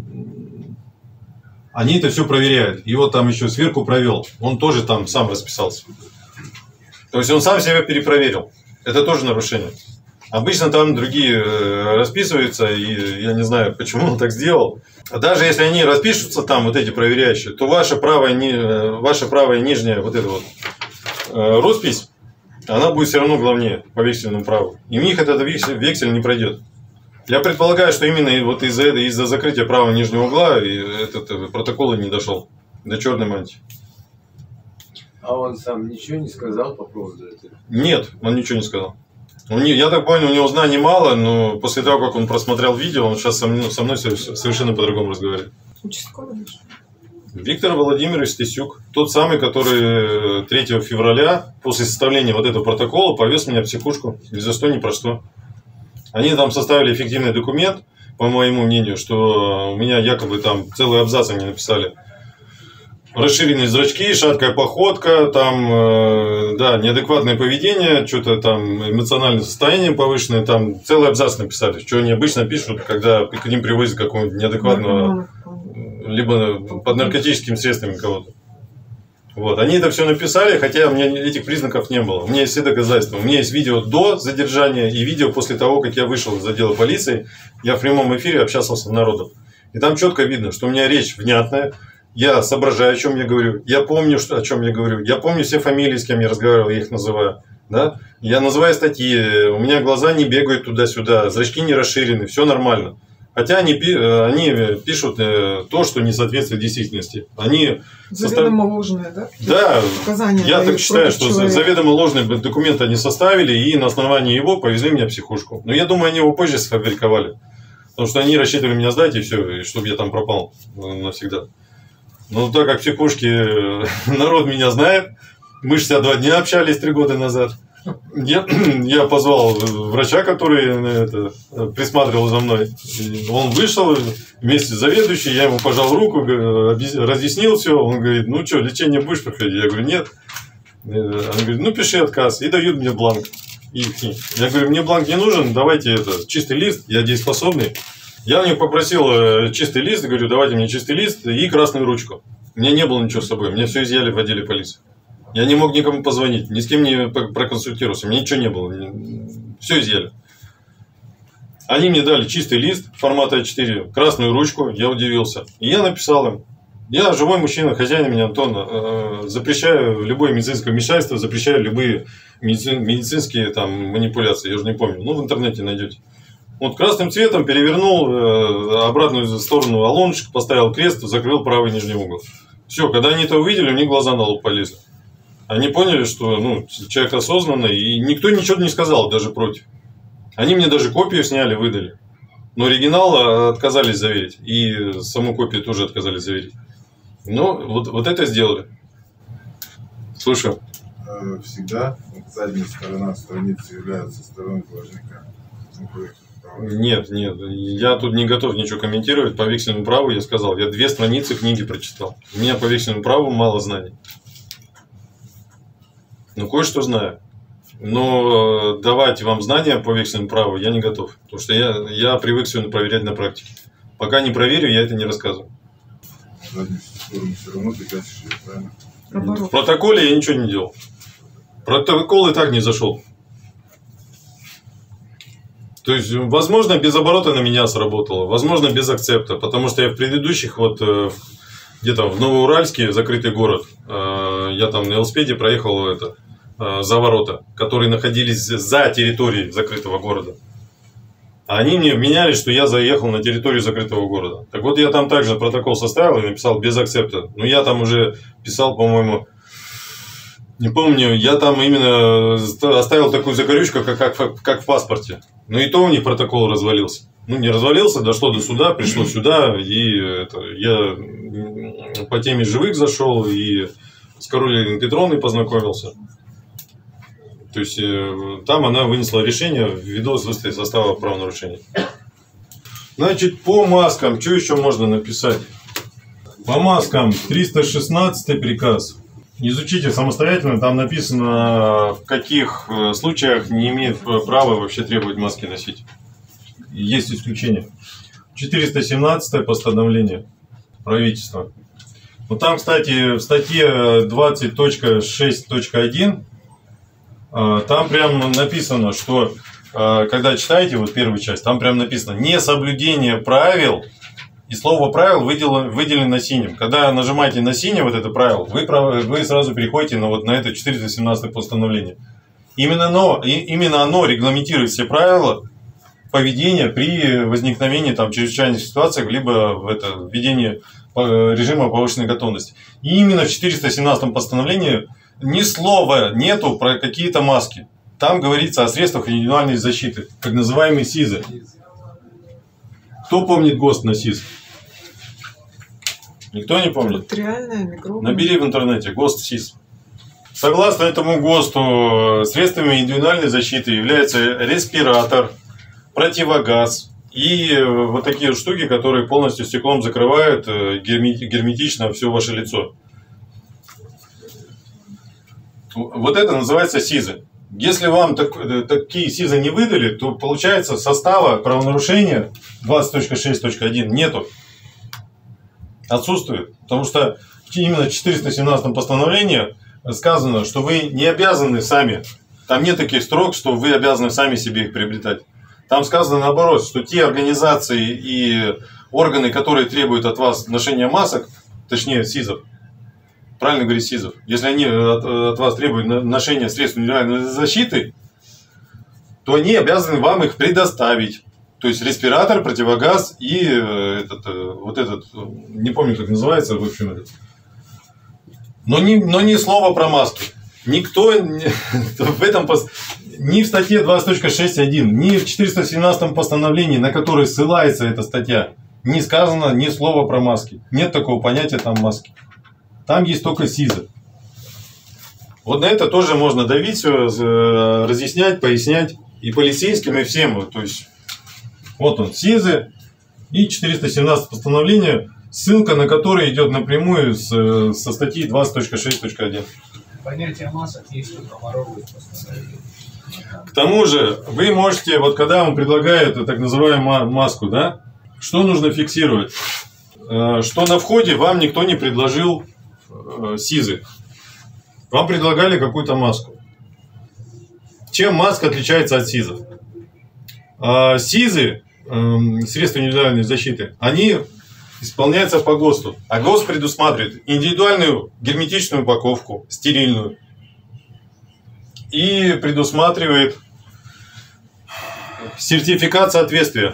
они это все проверяют. И вот там еще сверху провел. Он тоже там сам расписался. То есть он сам себя перепроверил. Это тоже нарушение. Обычно там другие расписываются, и я не знаю, почему он так сделал. Даже если они распишутся там, вот эти проверяющие, то ваша правая, ваша правая нижняя вот эта вот роспись, она будет все равно главнее по вексельному праву. И у них этот вексель не пройдет. Я предполагаю, что именно вот из-за этого, из-за закрытия правого нижнего угла этот протокол и не дошел до черной мантии. А он сам ничего не сказал по поводу этого? Нет, он ничего не сказал. Я так понял, у него знаний мало, но после того, как он просмотрел видео, он сейчас со мной, со мной совершенно по-другому разговаривает. Участковый? Виктор Владимирович Стасюк, тот самый, который третьего февраля после составления вот этого протокола повез меня в психушку ни за что, ни про что. Они там составили эффективный документ, по моему мнению, что у меня якобы там целый абзац они написали. Расширенные зрачки, шаткая походка, там, э, да, неадекватное поведение, что-то там эмоциональное состояние повышенное, там целый абзац написали, что они обычно пишут, когда к ним привозят какого-нибудь неадекватного, либо под наркотическими средствами кого-то. Вот, они это все написали, хотя у меня этих признаков не было. У меня есть все доказательства. У меня есть видео до задержания и видео после того, как я вышел из отдела полиции. Я в прямом эфире общался с народом. И там четко видно, что у меня речь внятная. Я соображаю, о чем я говорю. Я помню, что, о чем я говорю. Я помню все фамилии, с кем я разговаривал, я их называю. Да? Я называю статьи. У меня глаза не бегают туда-сюда, зрачки не расширены, все нормально. Хотя они, они пишут то, что не соответствует действительности. Они заведомо состав... ложные, да? Да, показания я так считаю, что человека. Заведомо ложный документ они составили и на основании его повезли меня в психушку. Но я думаю, они его позже сфабриковали. Потому что они рассчитывали меня сдать и все, и чтобы я там пропал навсегда. Но так как в психушке народ меня знает, мы шестьдесят два дня общались три года назад. Я, я позвал врача, который это, присматривал за мной. Он вышел вместе с заведующей, я ему пожал руку, разъяснил все. Он говорит, ну что, лечение будешь проходить? Я говорю, нет. Он говорит, ну пиши отказ. И дают мне бланк. И я говорю, мне бланк не нужен, давайте это, чистый лист, я дееспособный. Я у них попросил чистый лист, говорю, давайте мне чистый лист и красную ручку. У меня не было ничего с собой, мне все изъяли в отделе полиции. Я не мог никому позвонить, ни с кем не проконсультироваться, у меня ничего не было, все изъяли. Они мне дали чистый лист формата а четыре, красную ручку, я удивился. И я написал им, я живой мужчина, хозяин меня Антон, запрещаю любое медицинское вмешательство, запрещаю любые медицинские там манипуляции, я уже не помню, ну в интернете найдете. Вот красным цветом перевернул э, обратную сторону алончик, поставил крест, закрыл правый нижний угол. Все, когда они это увидели, у них глаза на лоб полезли. Они поняли, что ну, человек осознанный, и никто ничего не сказал, даже против. Они мне даже копию сняли, выдали. Но оригинал отказались заверить. И саму копию тоже отказались заверить. Но вот, вот это сделали. Слушаю. Всегда задняя сторона страницы является стороной должника. Нет, нет, я тут не готов ничего комментировать. По вексельному праву я сказал, я две страницы книги прочитал. У меня по вексельному праву мало знаний. Ну, кое-что знаю. Но давать вам знания по вексельному праву я не готов. Потому что я, я привык все проверять на практике. Пока не проверю, я это не рассказываю. Все равно ты гасишь ее, правильно? Наоборот. В протоколе я ничего не делал. Протокол и так не зашел. То есть, возможно, без оборота на меня сработало, возможно, без акцепта, потому что я в предыдущих, вот где-то в Новоуральске, закрытый город, я там на велосипеде проехал это, за ворота, которые находились за территорией закрытого города. А они мне вменяли, что я заехал на территорию закрытого города. Так вот, я там также протокол составил и написал без акцепта. Но я там уже писал, по-моему, не помню, я там именно оставил такую закорючку, как, как, как в паспорте. Но и то у них протокол развалился. Ну, не развалился, дошло до суда, пришло сюда, и это, я по теме живых зашел, и с Каролиной Петровной познакомился. То есть, там она вынесла решение ввиду отсутствия состава правонарушений. Значит, по маскам, что еще можно написать? По маскам триста шестнадцатый приказ. Изучите самостоятельно, там написано, в каких случаях не имеет права вообще требовать маски носить. Есть исключения. четыреста семнадцатое постановление правительства. Вот там, кстати, в статье двадцать точка шесть точка один там прямо написано, что когда читаете вот первую часть, там прям написано «несоблюдение правил», и слово «правил» выделено, выделено синим. Когда нажимаете на синее вот это правило, вы, вы сразу переходите на, вот, на это четыреста семнадцатое постановление. Именно оно, именно оно регламентирует все правила поведения при возникновении там, чрезвычайных ситуаций, либо в это, введении режима повышенной готовности. И именно в четыреста семнадцатом постановлении ни слова нету про какие-то маски. Там говорится о средствах индивидуальной защиты, так называемые СИЗы. Кто помнит ГОСТ на СИЗ? Никто не помнит? Артериальная, микробная. Набери в интернете ГОСТ СИЗ. Согласно этому ГОСТу, средствами индивидуальной защиты являются респиратор, противогаз и вот такие штуки, которые полностью стеклом закрывают герметично все ваше лицо. Вот это называется СИЗы. Если вам так, такие СИЗы не выдали, то получается состава правонарушения двадцать точка шесть точка один нету. Отсутствует. Потому что именно в четыреста семнадцатом постановлении сказано, что вы не обязаны сами. Там нет таких строк, что вы обязаны сами себе их приобретать. Там сказано наоборот, что те организации и органы, которые требуют от вас ношения масок, точнее СИЗов, правильно говорить СИЗов, если они от, от вас требуют ношения средств индивидуальной защиты, то они обязаны вам их предоставить. То есть респиратор, противогаз и этот, вот этот, не помню, как называется, в общем, этот. Но ни, но ни слова про маски. Никто в этом, ни в статье двадцать точка шесть точка один, ни в четыреста семнадцатом постановлении, на которое ссылается эта статья, не сказано ни слова про маски. Нет такого понятия там маски. Там есть только СИЗы. Вот на это тоже можно давить, разъяснять, пояснять и полицейским, и всем. То есть, вот он, СИЗы и четыреста семнадцатое постановление, ссылка на которое идет напрямую с, со статьи двадцать точка шесть точка один. Понятие масок есть у проморовых постановлений. К тому же, вы можете, вот когда вам предлагают так называемую маску, да, что нужно фиксировать? Что на входе вам никто не предложил СИЗы. Вам предлагали какую-то маску. Чем маска отличается от СИЗов? СИЗы, средства индивидуальной защиты, они исполняются по ГОСТу. А ГОСТ предусматривает индивидуальную герметичную упаковку, стерильную. И предусматривает сертификат соответствия.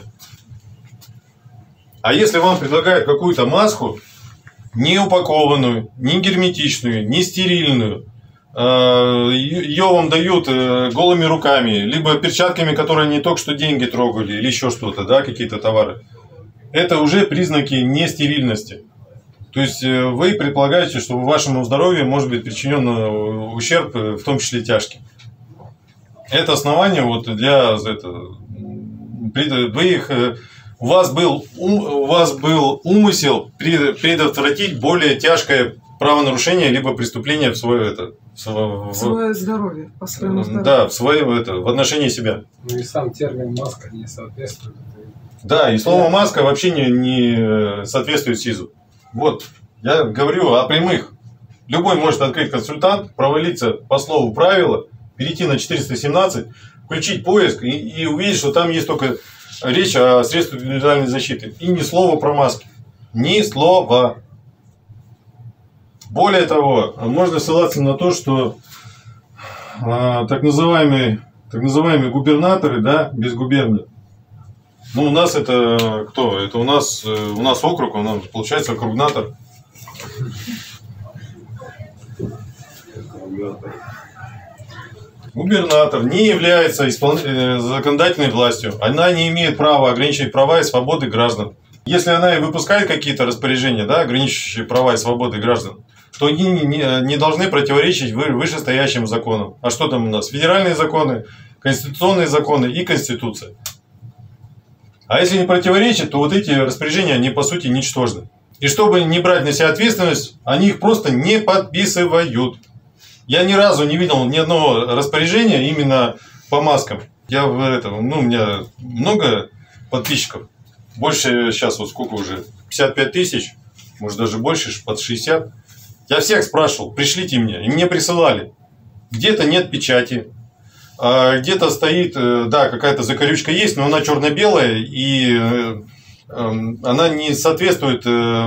А если вам предлагают какую-то маску, не упакованную, не герметичную, не стерильную, ее вам дают голыми руками, либо перчатками, которые не только что деньги трогали, или еще что-то, да, какие-то товары, это уже признаки нестерильности. То есть вы предполагаете, что вашему здоровью может быть причинен ущерб, в том числе тяжкий. Это основание вот для этого. Вы их, у вас был, у вас был умысел предотвратить более тяжкое правонарушение либо преступление в свое это. В свое здоровье, по своему здоровью. Да, в свое это, в отношении себя. Ну и сам термин маска не соответствует. Да, и слово маска вообще не, не соответствует СИЗу. Вот, я говорю о прямых. Любой может открыть консультант, провалиться по слову правила, перейти на четыреста семнадцать, включить поиск и, и увидеть, что там есть только речь о средствах индивидуальной защиты. И ни слова про маски. Ни слова. Более того, можно ссылаться на то, что а, так называемые, так называемые губернаторы, да, без губернии. Ну, у нас это кто? Это у нас, у нас округ, у нас получается округнатор. Губернатор не является испол... законодательной властью. Она не имеет права ограничивать права и свободы граждан. Если она и выпускает какие-то распоряжения, да, ограничивающие права и свободы граждан, то они не, не должны противоречить вышестоящим законам. А что там у нас? Федеральные законы, конституционные законы и Конституция. А если не противоречит, то вот эти распоряжения, они по сути ничтожны. И чтобы не брать на себя ответственность, они их просто не подписывают. Я ни разу не видел ни одного распоряжения именно по маскам. Я в этом, ну, у меня много подписчиков. Больше сейчас, вот сколько уже, пятьдесят пять тысяч, может даже больше, под шестьдесят. Я всех спрашивал, пришлите мне, и мне присылали. Где-то нет печати, а где-то стоит, да, какая-то закорючка есть, но она черно-белая, и она не соответствует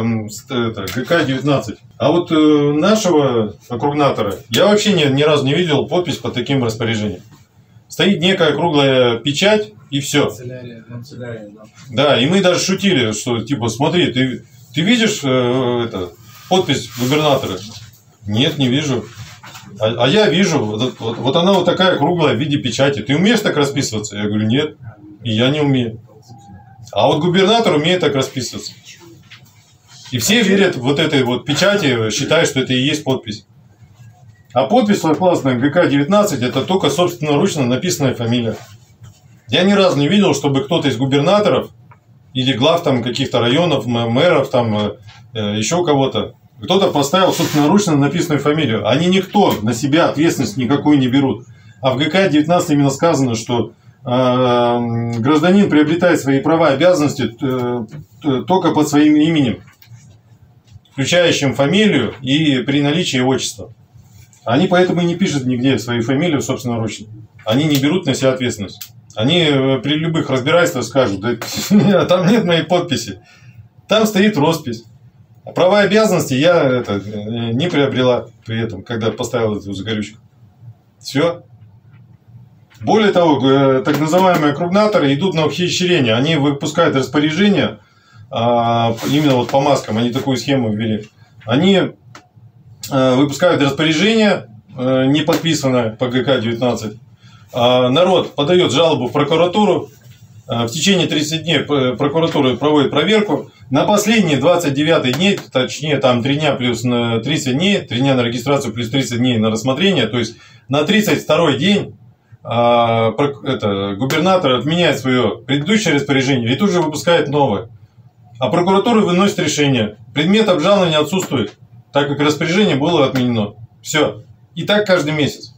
ГК девятнадцать. А вот нашего округнатора я вообще ни, ни разу не видел подпись под таким распоряжением. Стоит некая круглая печать, и все. Канцелярия, канцелярия, да. Да, и мы даже шутили, что типа, смотри, ты, ты видишь э, это, подпись губернатора? Нет, не вижу. А, а я вижу, вот, вот, вот она вот такая круглая в виде печати. Ты умеешь так расписываться? Я говорю, нет, и я не умею. А вот губернатор умеет так расписываться. И все верят вот этой вот печати, считая, что это и есть подпись. А подпись согласно ГК девятнадцать это только собственноручно написанная фамилия. Я ни разу не видел, чтобы кто-то из губернаторов или глав там каких-то районов, мэров, там еще кого-то, кто-то поставил собственноручно написанную фамилию. Они никто на себя ответственность никакую не берут. А в ГК девятнадцать именно сказано, что э, гражданин приобретает свои права и обязанности э, только под своим именем, включающим фамилию и при наличии отчества. Они поэтому и не пишут нигде свою фамилию собственноручно. Они не берут на себя ответственность. Они при любых разбирательствах скажут, да, там нет моей подписи. Там стоит роспись. А права и обязанности я это, не приобрела при этом, когда поставил эту закорючку. Все. Более того, так называемые округнаторы идут на ухищрение. Они выпускают распоряжения, именно вот по маскам, они такую схему ввели. Они выпускают распоряжение, не подписанное по ГК девятнадцать. Народ подает жалобу в прокуратуру. В течение тридцати дней прокуратура проводит проверку. На последние двадцать девять дней, точнее там три дня плюс тридцать дней, три дня на регистрацию плюс тридцать дней на рассмотрение, то есть на тридцать второй день это, губернатор отменяет свое предыдущее распоряжение и тут же выпускает новое. А прокуратура выносит решение. Предмет обжалования отсутствует, так как распоряжение было отменено. Все. И так каждый месяц.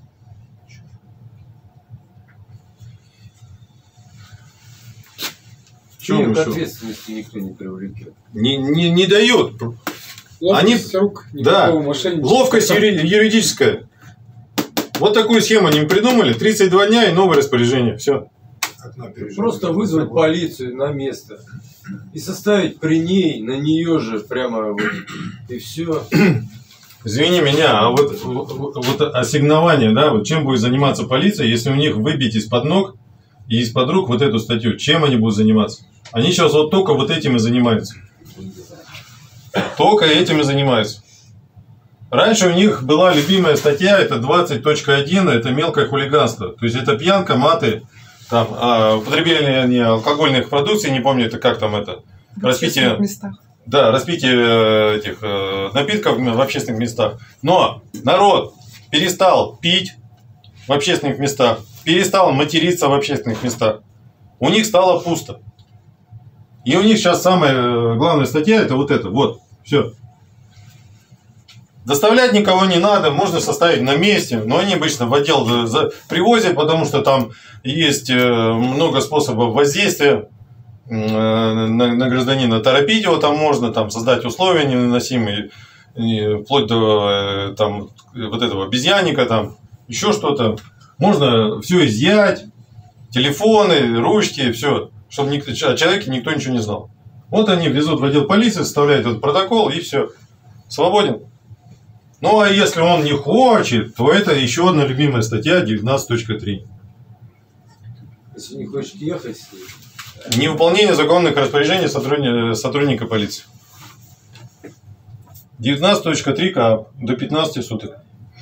Нет, ответственности никто не привлекет. Не, не, не дают. Ловкость Они, рук, да, мошенничества. ловкость юри, юридическая. Вот такую схему они придумали. тридцать два дня и новое распоряжение. Все. Просто вызвать полицию на место и составить при ней, на нее же прямо вот, и все. Извини меня, а вот, вот, вот ассигнование, да, вот чем будет заниматься полиция, если у них выбить из-под ног и из-под рук вот эту статью, чем они будут заниматься? Они сейчас вот только вот этим и занимаются. Только этим и занимаются. Раньше у них была любимая статья, это двадцать точка один, это мелкое хулиганство. То есть это пьянка, маты, там, а, употребление алкогольных продукций, не помню, это как там это, В распитие, местах. да, распитие этих э, напитков в общественных местах. Но народ перестал пить в общественных местах, перестал материться в общественных местах. У них стало пусто. И у них сейчас самая главная статья это вот это, вот, все. Доставлять никого не надо, можно составить на месте, но они обычно в отдел привозят, потому что там есть много способов воздействия на, на гражданина. Торопить его там можно, там создать условия невыносимые, вплоть до там, вот этого обезьянника, там, еще что-то. Можно все изъять, телефоны, ручки, все, чтобы никто, о человеке никто ничего не знал. Вот они везут в отдел полиции, составляют этот протокол и все, свободен. Ну, а если он не хочет, то это еще одна любимая статья девятнадцать точка три. Если не хочет ехать... Невыполнение законных распоряжений сотрудника, сотрудника полиции. девятнадцать точка три КАП до пятнадцати суток.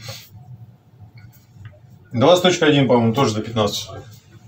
двадцать точка один, по-моему, тоже до пятнадцати суток.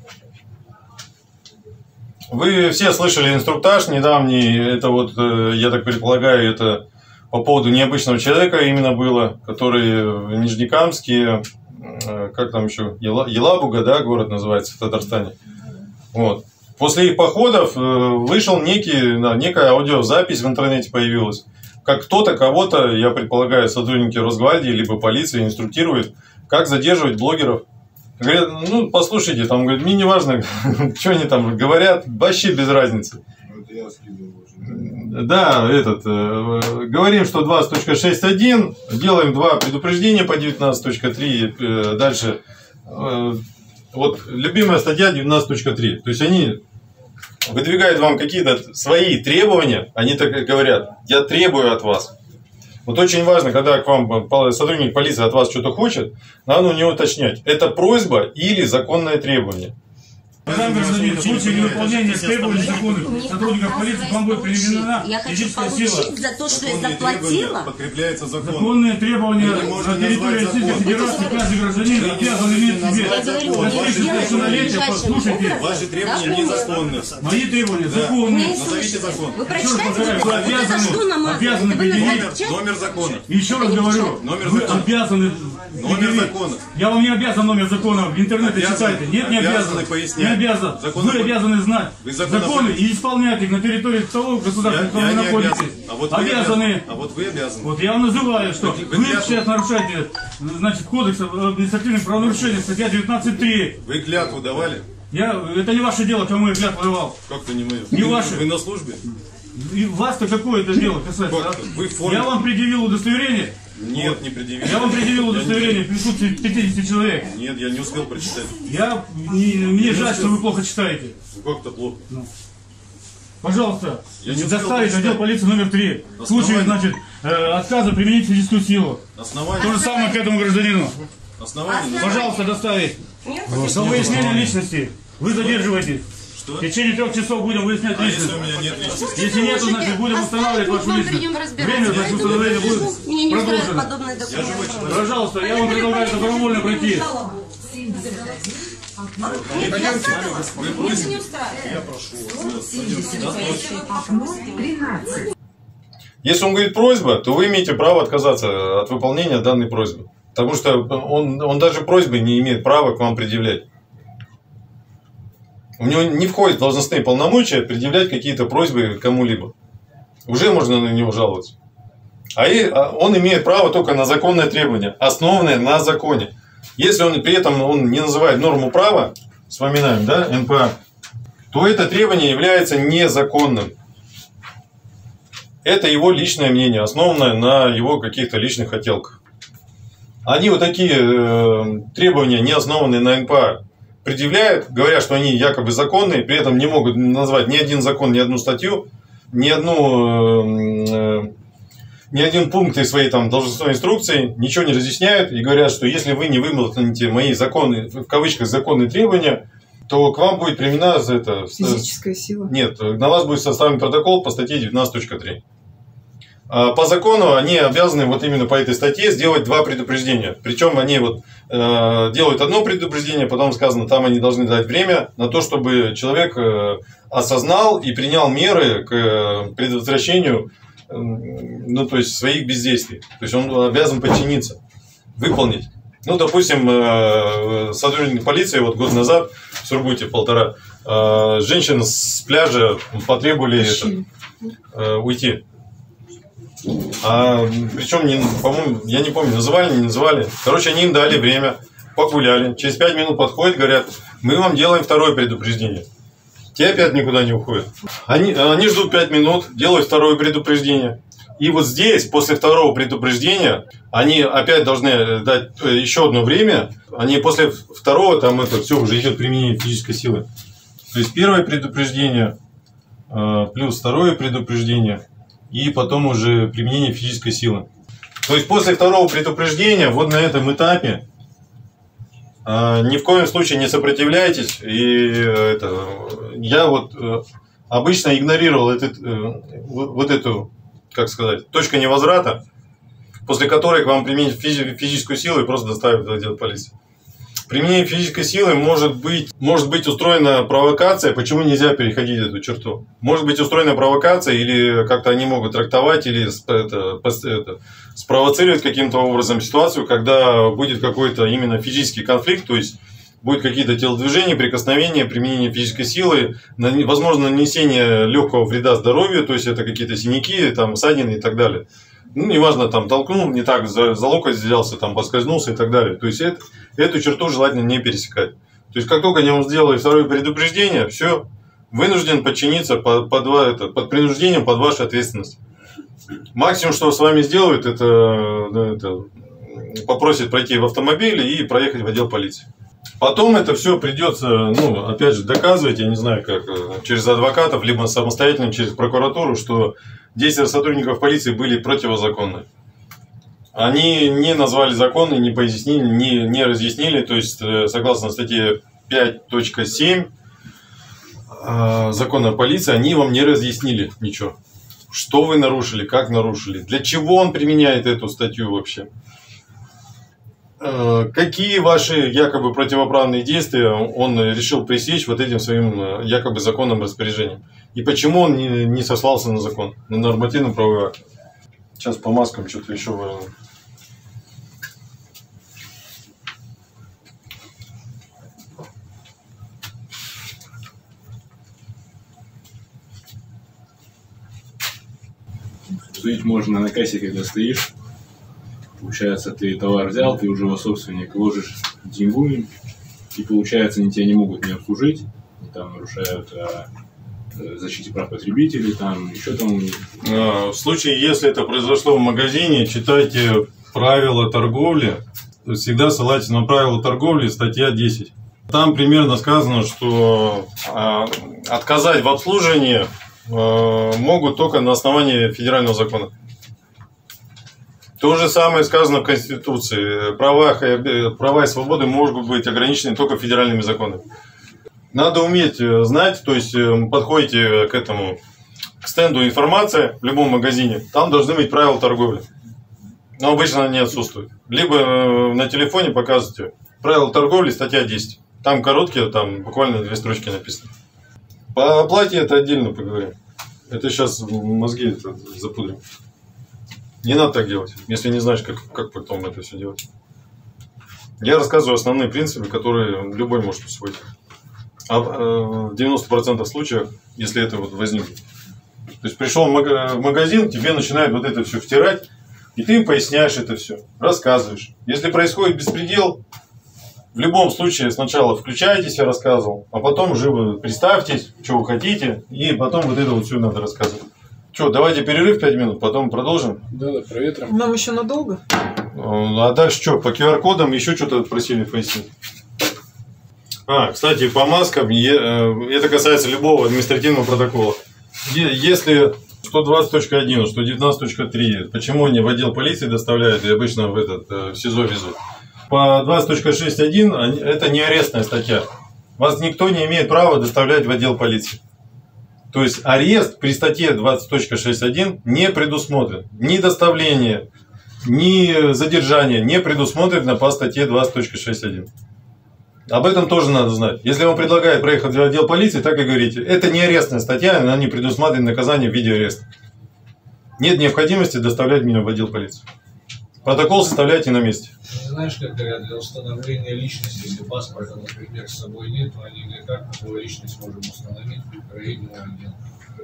Вы все слышали инструктаж недавний. Это вот, я так предполагаю, это... По поводу необычного человека именно было, который в Нижнекамске, как там еще, Елабуга, да, город называется в Татарстане. Вот. После их походов вышел некий, некая аудиозапись в интернете появилась. Как кто-то кого-то, я предполагаю, сотрудники Росгвардии либо полиции инструктируют, как задерживать блогеров. Говорят, ну послушайте, там, говорят, мне не важно, что они там говорят, вообще без разницы. Это я скидывал уже. Да, этот, э, говорим, что двадцать точка шесть точка один, делаем два предупреждения по девятнадцать точка три, э, дальше э, вот любимая статья девятнадцать точка три. То есть они выдвигают вам какие-то свои требования, они так и говорят, я требую от вас. Вот очень важно, когда к вам сотрудник полиции от вас что-то хочет, надо у него уточнять, это просьба или законное требование. Уважаемый гражданин, в случае невыполнения требований законных сотрудников полиции к вам будет применена физическая сила. За то, что я заплатила. Подкрепляется законом. Законные требования на территории Российской Федерации каждый гражданин обязан иметь себе. Послушайте, ваши требования незаконны. Мои требования законные. Назовите закон. Вы прочитайте, вы обязаны, обязаны предъявить номер закона. Еще раз говорю, номер вы закона. обязаны. Номер закона. Я вам не обязан номер закона в интернете читайте. Нет, не обязан. Не обязан. Закон вы обязаны знать вы законы и исполнять их на территории того государства, в котором вы находитесь. А вот обязаны. А вот вы обязаны. Вот я вам называю, что вы, вы, вы сейчас нарушаете, значит, кодекс административных правонарушений, статья девятнадцать три. Вы клятву давали? Я, это не ваше дело, кому я клятву давал. Как-то не мое. Не вы, ваше. Вы на службе? И вас-то какое это дело касается? А? Вы в форме. Я вам предъявил удостоверение. Нет, вот. не предъявил. Я вам предъявил удостоверение в присутствии пятидесяти человек. Нет, я не успел прочитать. Я, не, мне не жаль, что вы плохо читаете. Ну как-то плохо. Ну. Пожалуйста, доставить отдел полиции номер три. В случае, значит, э, отказа применить физическую силу. Основание. То же самое к этому гражданину. Основание. Пожалуйста, доставить. До выяснения личности. Вы задерживаетесь. Что? В течение трех часов будем выяснять а личность. Если у меня нет личности? Если нет, то значит будем устанавливать вашу личность. Время для установления будет продолжено. Пожалуйста, я вам предлагаю добровольно пройти. Если он говорит просьба, то вы имеете право отказаться от выполнения данной просьбы. Потому что он, он даже просьбы не имеет права к вам предъявлять. У него не входит в должностные полномочия предъявлять какие-то просьбы кому-либо. Уже можно на него жаловаться. А он имеет право только на законное требование, основанное на законе. Если он при этом он не называет норму права, вспоминаем, да, эн пэ а, то это требование является незаконным. Это его личное мнение, основанное на его каких-то личных хотелках. Они вот такие э, требования, не основанные на эн пэ а, предъявляют, говорят, что они якобы законные, при этом не могут назвать ни один закон, ни одну статью, ни одну, э, ни один пункт из своей там должностной инструкции, ничего не разъясняют и говорят, что если вы не выполните мои законы, в кавычках законные требования, то к вам будет применена это, физическая сила. Нет, на вас будет составлен протокол по статье девятнадцать точка три. По закону они обязаны вот именно по этой статье сделать два предупреждения. Причем они вот э, делают одно предупреждение, потом сказано, там они должны дать время на то, чтобы человек э, осознал и принял меры к предотвращению э, ну, то есть своих бездействий. То есть он обязан подчиниться, выполнить. Ну, допустим, э, сотрудник полиции вот год назад в Сургуте полтора э, женщин с пляжа потребовали это, э, уйти. А, причем, не, по-моему, я не помню, называли, не называли. Короче, они им дали время, погуляли. Через пять минут подходят, говорят, мы вам делаем второе предупреждение. Те опять никуда не уходят. Они, они ждут пять минут, делают второе предупреждение. И вот здесь, после второго предупреждения, они опять должны дать еще одно время. Они после второго, там это все, уже идет применение физической силы. То есть первое предупреждение, плюс второе предупреждение. И потом уже применение физической силы. То есть после второго предупреждения, вот на этом этапе, э, ни в коем случае не сопротивляйтесь. И это, я вот э, обычно игнорировал этот, э, вот, вот эту, как сказать, точку невозврата, после которой к вам применить физи физическую силу и просто доставят в отдел полиции. Применение физической силы может быть, может быть устроена провокация. Почему нельзя переходить эту черту? Может быть устроена провокация, или как-то они могут трактовать, или это, это, спровоцировать каким-то образом ситуацию, когда будет какой-то именно физический конфликт, то есть будут какие-то телодвижения, прикосновения, применение физической силы, возможно нанесение легкого вреда здоровью, то есть это какие-то синяки, там, ссадины и так далее. Ну, неважно, там, толкнул, не так, за, за локоть взялся, там, поскользнулся и так далее. То есть, это, эту черту желательно не пересекать. То есть, как только они вам сделали второе предупреждение, все, вынужден подчиниться под, под, это, под принуждением, под вашу ответственность. Максимум, что с вами сделают, это, это попросят пройти в автомобиль и проехать в отдел полиции. Потом это все придется, ну, опять же, доказывать, я не знаю, как, через адвокатов, либо самостоятельно через прокуратуру, что действия сотрудников полиции были противозаконны. Они не назвали законы, не пояснили, не, не разъяснили, то есть, согласно статье пять точка семь закона о полиции, они вам не разъяснили ничего. Что вы нарушили, как нарушили, для чего он применяет эту статью вообще. Какие ваши якобы противоправные действия он решил пресечь вот этим своим якобы законным распоряжением? И почему он не, не сослался на закон, на нормативно-правовой акт? Сейчас по маскам что-то еще важно. Судить можно на кассе, когда стоишь. Получается, ты товар взял, ты уже его собственник, ложишь деньгу, и получается, они тебя не могут не обслужить, там нарушают а, защите прав потребителей, там еще там. В случае, если это произошло в магазине, читайте правила торговли, всегда ссылайтесь на правила торговли, статья десять. Там примерно сказано, что а, отказать в обслуживании а, могут только на основании федерального закона. То же самое сказано в Конституции. Права, права и свободы могут быть ограничены только федеральными законами. Надо уметь знать, то есть подходите к этому, к стенду информации в любом магазине, там должны быть правила торговли. Но обычно они отсутствуют. Либо на телефоне показывайте правила торговли, статья десять. Там короткие, там буквально две строчки написано. По оплате это отдельно поговорим. Это сейчас мозги запудрим. Не надо так делать, если не знаешь, как, как потом это все делать. Я рассказываю основные принципы, которые любой может усвоить. А в девяноста процентах случаев, если это вот возникнет. То есть пришел в магазин, тебе начинают вот это все втирать, и ты им поясняешь это все, рассказываешь. Если происходит беспредел, в любом случае сначала включайтесь, я рассказывал, а потом уже вы представьтесь, что вы хотите, и потом вот это вот все надо рассказывать. Что, давайте перерыв пять минут, потом продолжим. Да, да, проветрим. Нам еще надолго? А дальше что, по ку ар кодам еще что-то просили пояснить. А, кстати, по маскам, это касается любого административного протокола. Если сто двадцать точка один, сто девятнадцать точка три, почему они в отдел полиции доставляют и обычно в этот в СИЗО везут? По двадцать точка шесть точка один это не арестная статья. Вас никто не имеет права доставлять в отдел полиции. То есть арест при статье двадцать точка шесть точка один не предусмотрен. Ни доставление, ни задержание не предусмотрено по статье двадцать точка шесть точка один. Об этом тоже надо знать. Если вам предлагают проехать в отдел полиции, так и говорите. Это не арестная статья, она не предусматривает наказание в виде ареста. Нет необходимости доставлять меня в отдел полиции. Протокол составляйте на месте. Знаешь, как говорят, для установления личности, если паспорта, например, с собой нет, то они говорят, как мы твою личность можем установить при проезде в отдел.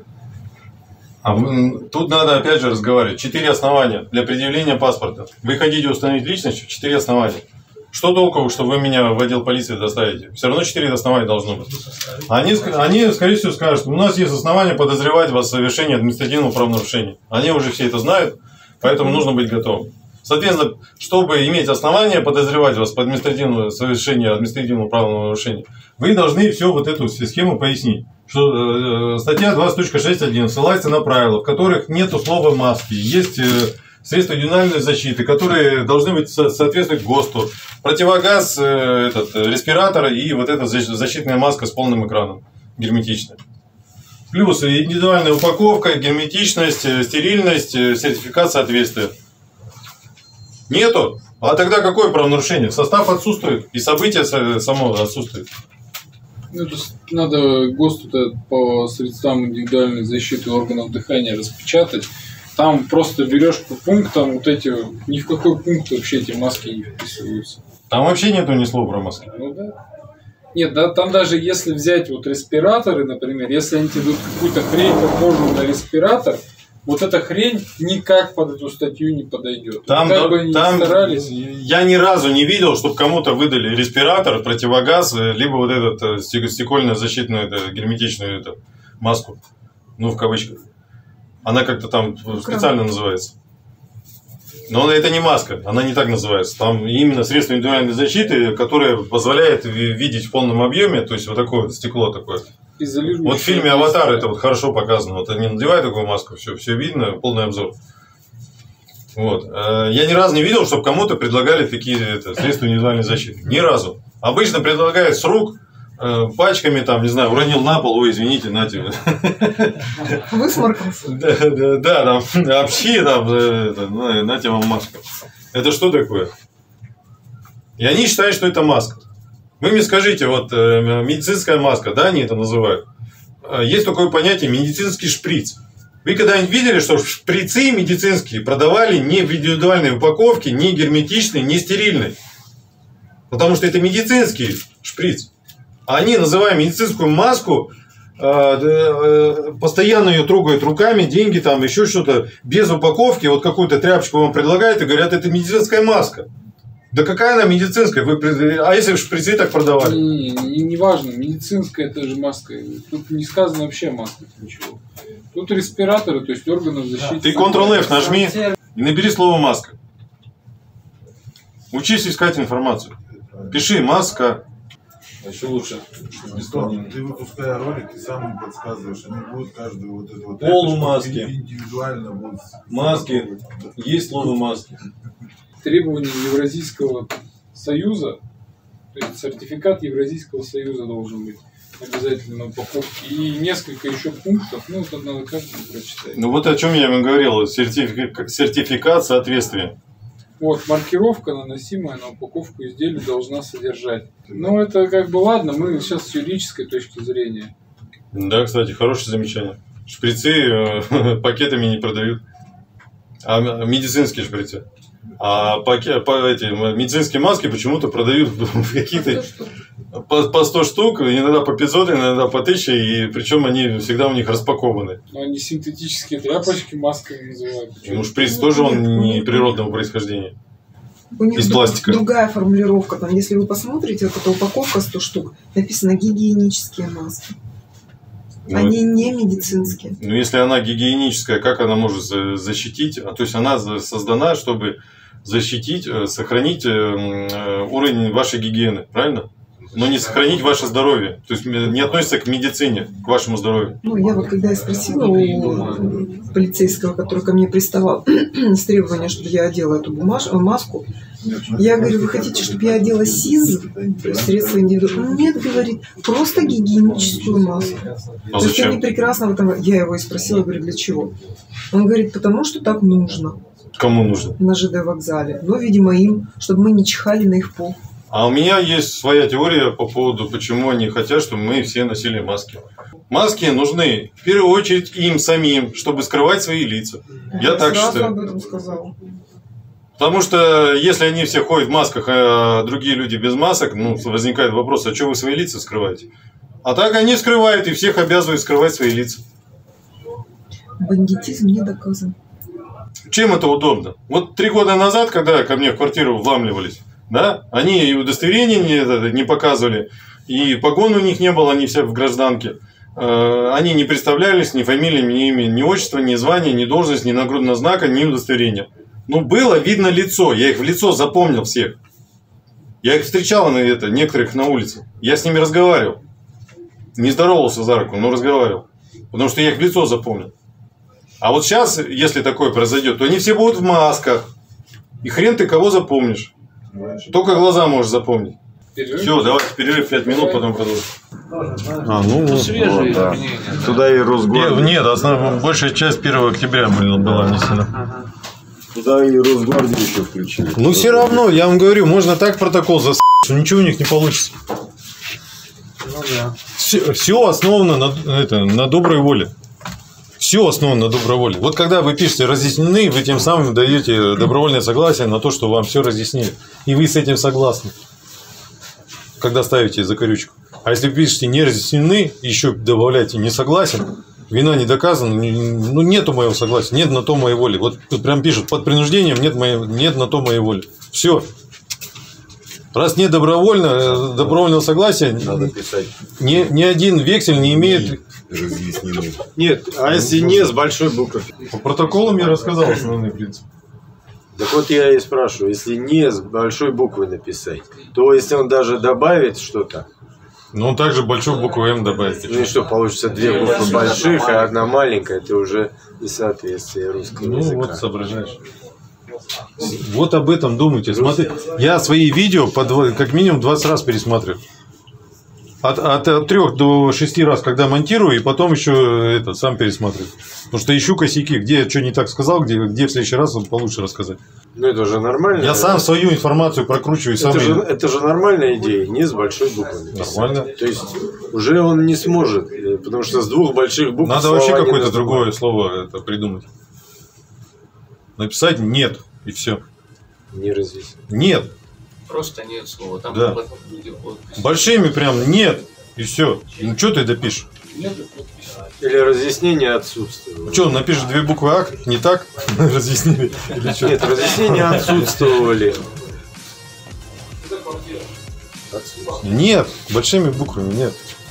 А вы, тут надо опять же разговаривать. Четыре основания для предъявления паспорта. Вы хотите установить личность, четыре основания. Что толку, что вы меня в отдел полиции доставите? Все равно четыре основания должно быть. Они, они, скорее всего, скажут, что у нас есть основания подозревать вас в совершении административного правонарушения. Они уже все это знают, поэтому нужно быть готовым. Соответственно, чтобы иметь основания подозревать вас в административном совершении административного правонарушения, вы должны всю вот эту схему пояснить. Что э, статья двадцать точка шесть точка один ссылается на правила, в которых нет слова маски, есть э, средства индивидуальной защиты, которые должны быть со соответствовать ГОСТу, противогаз, э, этот, респиратор и вот эта защитная маска с полным экраном, герметичная. Плюс индивидуальная упаковка, герметичность, стерильность, сертификат соответствия. Нету? А тогда какое правонарушение? Состав отсутствует, и событие само отсутствует. Ну, то есть надо ГОСТ по средствам индивидуальной защиты органов дыхания распечатать. Там просто берешь по пунктам вот эти, ни в какой пункт вообще эти маски не вписываются. Там вообще нету ни слова про маски. Ну да. Нет, да, там даже если взять вот респираторы, например, если они тебе дадут какую-то хрень похожую на респиратор, вот эта хрень никак под эту статью не подойдет. Там, как да, бы они там ни старались. Я ни разу не видел, чтобы кому-то выдали респиратор, противогаз, либо вот этот стекольную защитную, это, герметичную это, маску. Ну, в кавычках. Она как-то там специально называется. Но это не маска, она не так называется. Там именно средство индивидуальной защиты, которое позволяет видеть в полном объеме, то есть вот такое вот стекло такое. Вот в фильме «Аватар» это вот хорошо показано. Вот они надевают такую маску, все, все видно, полный обзор. Вот. Я ни разу не видел, чтобы кому-то предлагали такие это, средства индивидуальной защиты. Ни разу. Обычно предлагают с рук, пачками, там, не знаю, уронил на пол, ой, извините, нате. Высморкался. Да, да, да, там, общи, там, это, нате вам маску. Это что такое? И они считают, что это маска. Вы мне скажите, вот медицинская маска, да, они это называют. Есть такое понятие медицинский шприц. Вы когда-нибудь видели, что шприцы медицинские продавали не в индивидуальной упаковке, не герметичной, не стерильной? Потому что это медицинский шприц. А они, называя медицинскую маску, постоянно ее трогают руками, деньги там, еще что-то, без упаковки, вот какую-то тряпочку вам предлагают и говорят, это медицинская маска. Да какая она медицинская? Вы... А если в шприцы так продавали? Не, не, не важно, медицинская это же маска. Тут не сказано вообще маска ничего. Тут респираторы, то есть органов защиты. Ты контрол эф нажми и набери слово маска. Учись искать информацию. Пиши маска. А еще лучше, ты выпуская ролик, ты сам им подсказываешь, они будут каждую вот эту вот полумаски, индивидуально будут маски, есть слово маски. Требования Евразийского союза, то есть сертификат Евразийского союза должен быть обязательно на упаковке. И несколько еще пунктов, ну это надо каждому прочитать. Ну вот о чем я вам говорил, сертификат, сертификат соответствия. Вот, маркировка, наносимая на упаковку изделия, должна содержать. Ну, это как бы ладно, мы сейчас с юридической точки зрения. Да, кстати, хорошее замечание. Шприцы э, пакетами не продают, а медицинские шприцы. А пакет, по, эти, медицинские маски почему-то продают в какие-то по, по сто штук, иногда по пятьсот, иногда по тысяче, и причем они всегда у них распакованы. Но они синтетические тряпочки масками называют. Ну, шприц тоже он не природного происхождения. У них из пластика. Другая формулировка. Там, если вы посмотрите, вот эта упаковка сто штук, написано гигиенические маски. Ну, они не медицинские. Ну, если она гигиеническая, как она может защитить? А, то есть она создана, чтобы защитить, сохранить уровень вашей гигиены, правильно? Но не сохранить ваше здоровье. То есть не относится к медицине, к вашему здоровью. Ну, я вот когда я спросила у полицейского, который ко мне приставал с требованием, чтобы я одела эту бумаж... маску, я говорю, вы хотите, чтобы я одела СИЗ, то есть средства индивидуального? Нет, говорит, просто гигиеническую маску. А то есть они прекрасно в этом... Я его и спросила, говорю, для чего? Он говорит, потому что так нужно. Кому нужно? На ЖД вокзале. Ну, видимо, им, чтобы мы не чихали на их пол. А у меня есть своя теория по поводу, почему они хотят, чтобы мы все носили маски. Маски нужны в первую очередь им самим, чтобы скрывать свои лица. Я, Я так считаю. Об этом сказал. Потому что если они все ходят в масках, а другие люди без масок, ну, возникает вопрос, а что вы свои лица скрываете? А так они скрывают и всех обязывают скрывать свои лица. Бандитизм не доказан. Чем это удобно? Вот три года назад, когда ко мне в квартиру вламливались, да, они и удостоверения не, не показывали, и погон у них не было, они все в гражданке. Они не представлялись ни фамилиями, ни имени, ни отчества, ни звания, ни должность, ни нагрудного знака, ни удостоверения. Ну, было видно лицо, я их в лицо запомнил всех. Я их встречал на это, некоторых на улице. Я с ними разговаривал. Не здоровался за руку, но разговаривал. Потому что я их в лицо запомнил. А вот сейчас, если такое произойдет, то они все будут в масках. И хрен ты кого запомнишь. Только глаза можешь запомнить. Перерыв? Все, давайте перерыв пять минут, потом продолжим. А, ну, ну свежие, вот, да. Туда и Росгвардия. Нет, основная, большая часть первого октября была внесена. Туда и Росгвардию еще включили. Ну все равно, я вам говорю, можно так протокол засать, что ничего у них не получится. Ну, да. все, все основано на, это, на доброй воле. Все основано на доброй воле. Вот когда вы пишете разъяснены, вы тем самым даете добровольное согласие на то, что вам все разъяснили. И вы с этим согласны. Когда ставите закорючку. А если пишете не разъяснены, еще добавляете не согласен, вина не доказана, ну нету моего согласия, нет на то моей воли. Вот тут прям пишут, под принуждением нет, моей, нет на то моей воли. Все. Раз нет добровольно, добровольного согласия, надо писать. Ни, ни один вексель не имеет... Разъяснены. Нет, а если не с большой буквы? По протоколам я рассказал основной принцип. Так вот я и спрашиваю, если не с большой буквы написать, то если он даже добавит что-то, ну он также большую букву М добавит. ну и что, получится две буквы больших, а одна маленькая, это уже несоответствие русского ну, языка. Ну вот соображаешь. Вот об этом думайте. Смотри, я свои видео по два, как минимум двадцать раз пересматриваю. От, от, от трех до шести раз, когда монтирую, и потом еще это сам пересматриваю. Потому что ищу косяки, где я что не так сказал, где, где в следующий раз получше рассказать. Ну это же нормально. Я сам свою информацию прокручиваю и сам. Это, же, это же нормальная идея, не с большой буквы. Нормально. То есть уже он не сможет, потому что с двух больших букв. Надо вообще какое-то другое слово это придумать. Написать нет и все. Не разъяснить. Нет. Просто нет слова. Там да. Большими прям нет и все. Ну что ты допишешь? Или разъяснение отсутствовало. Что, напишешь две буквы А, не так? Разъяснили? Или что? Нет, разъяснения отсутствовали. Нет, большими буквами нет.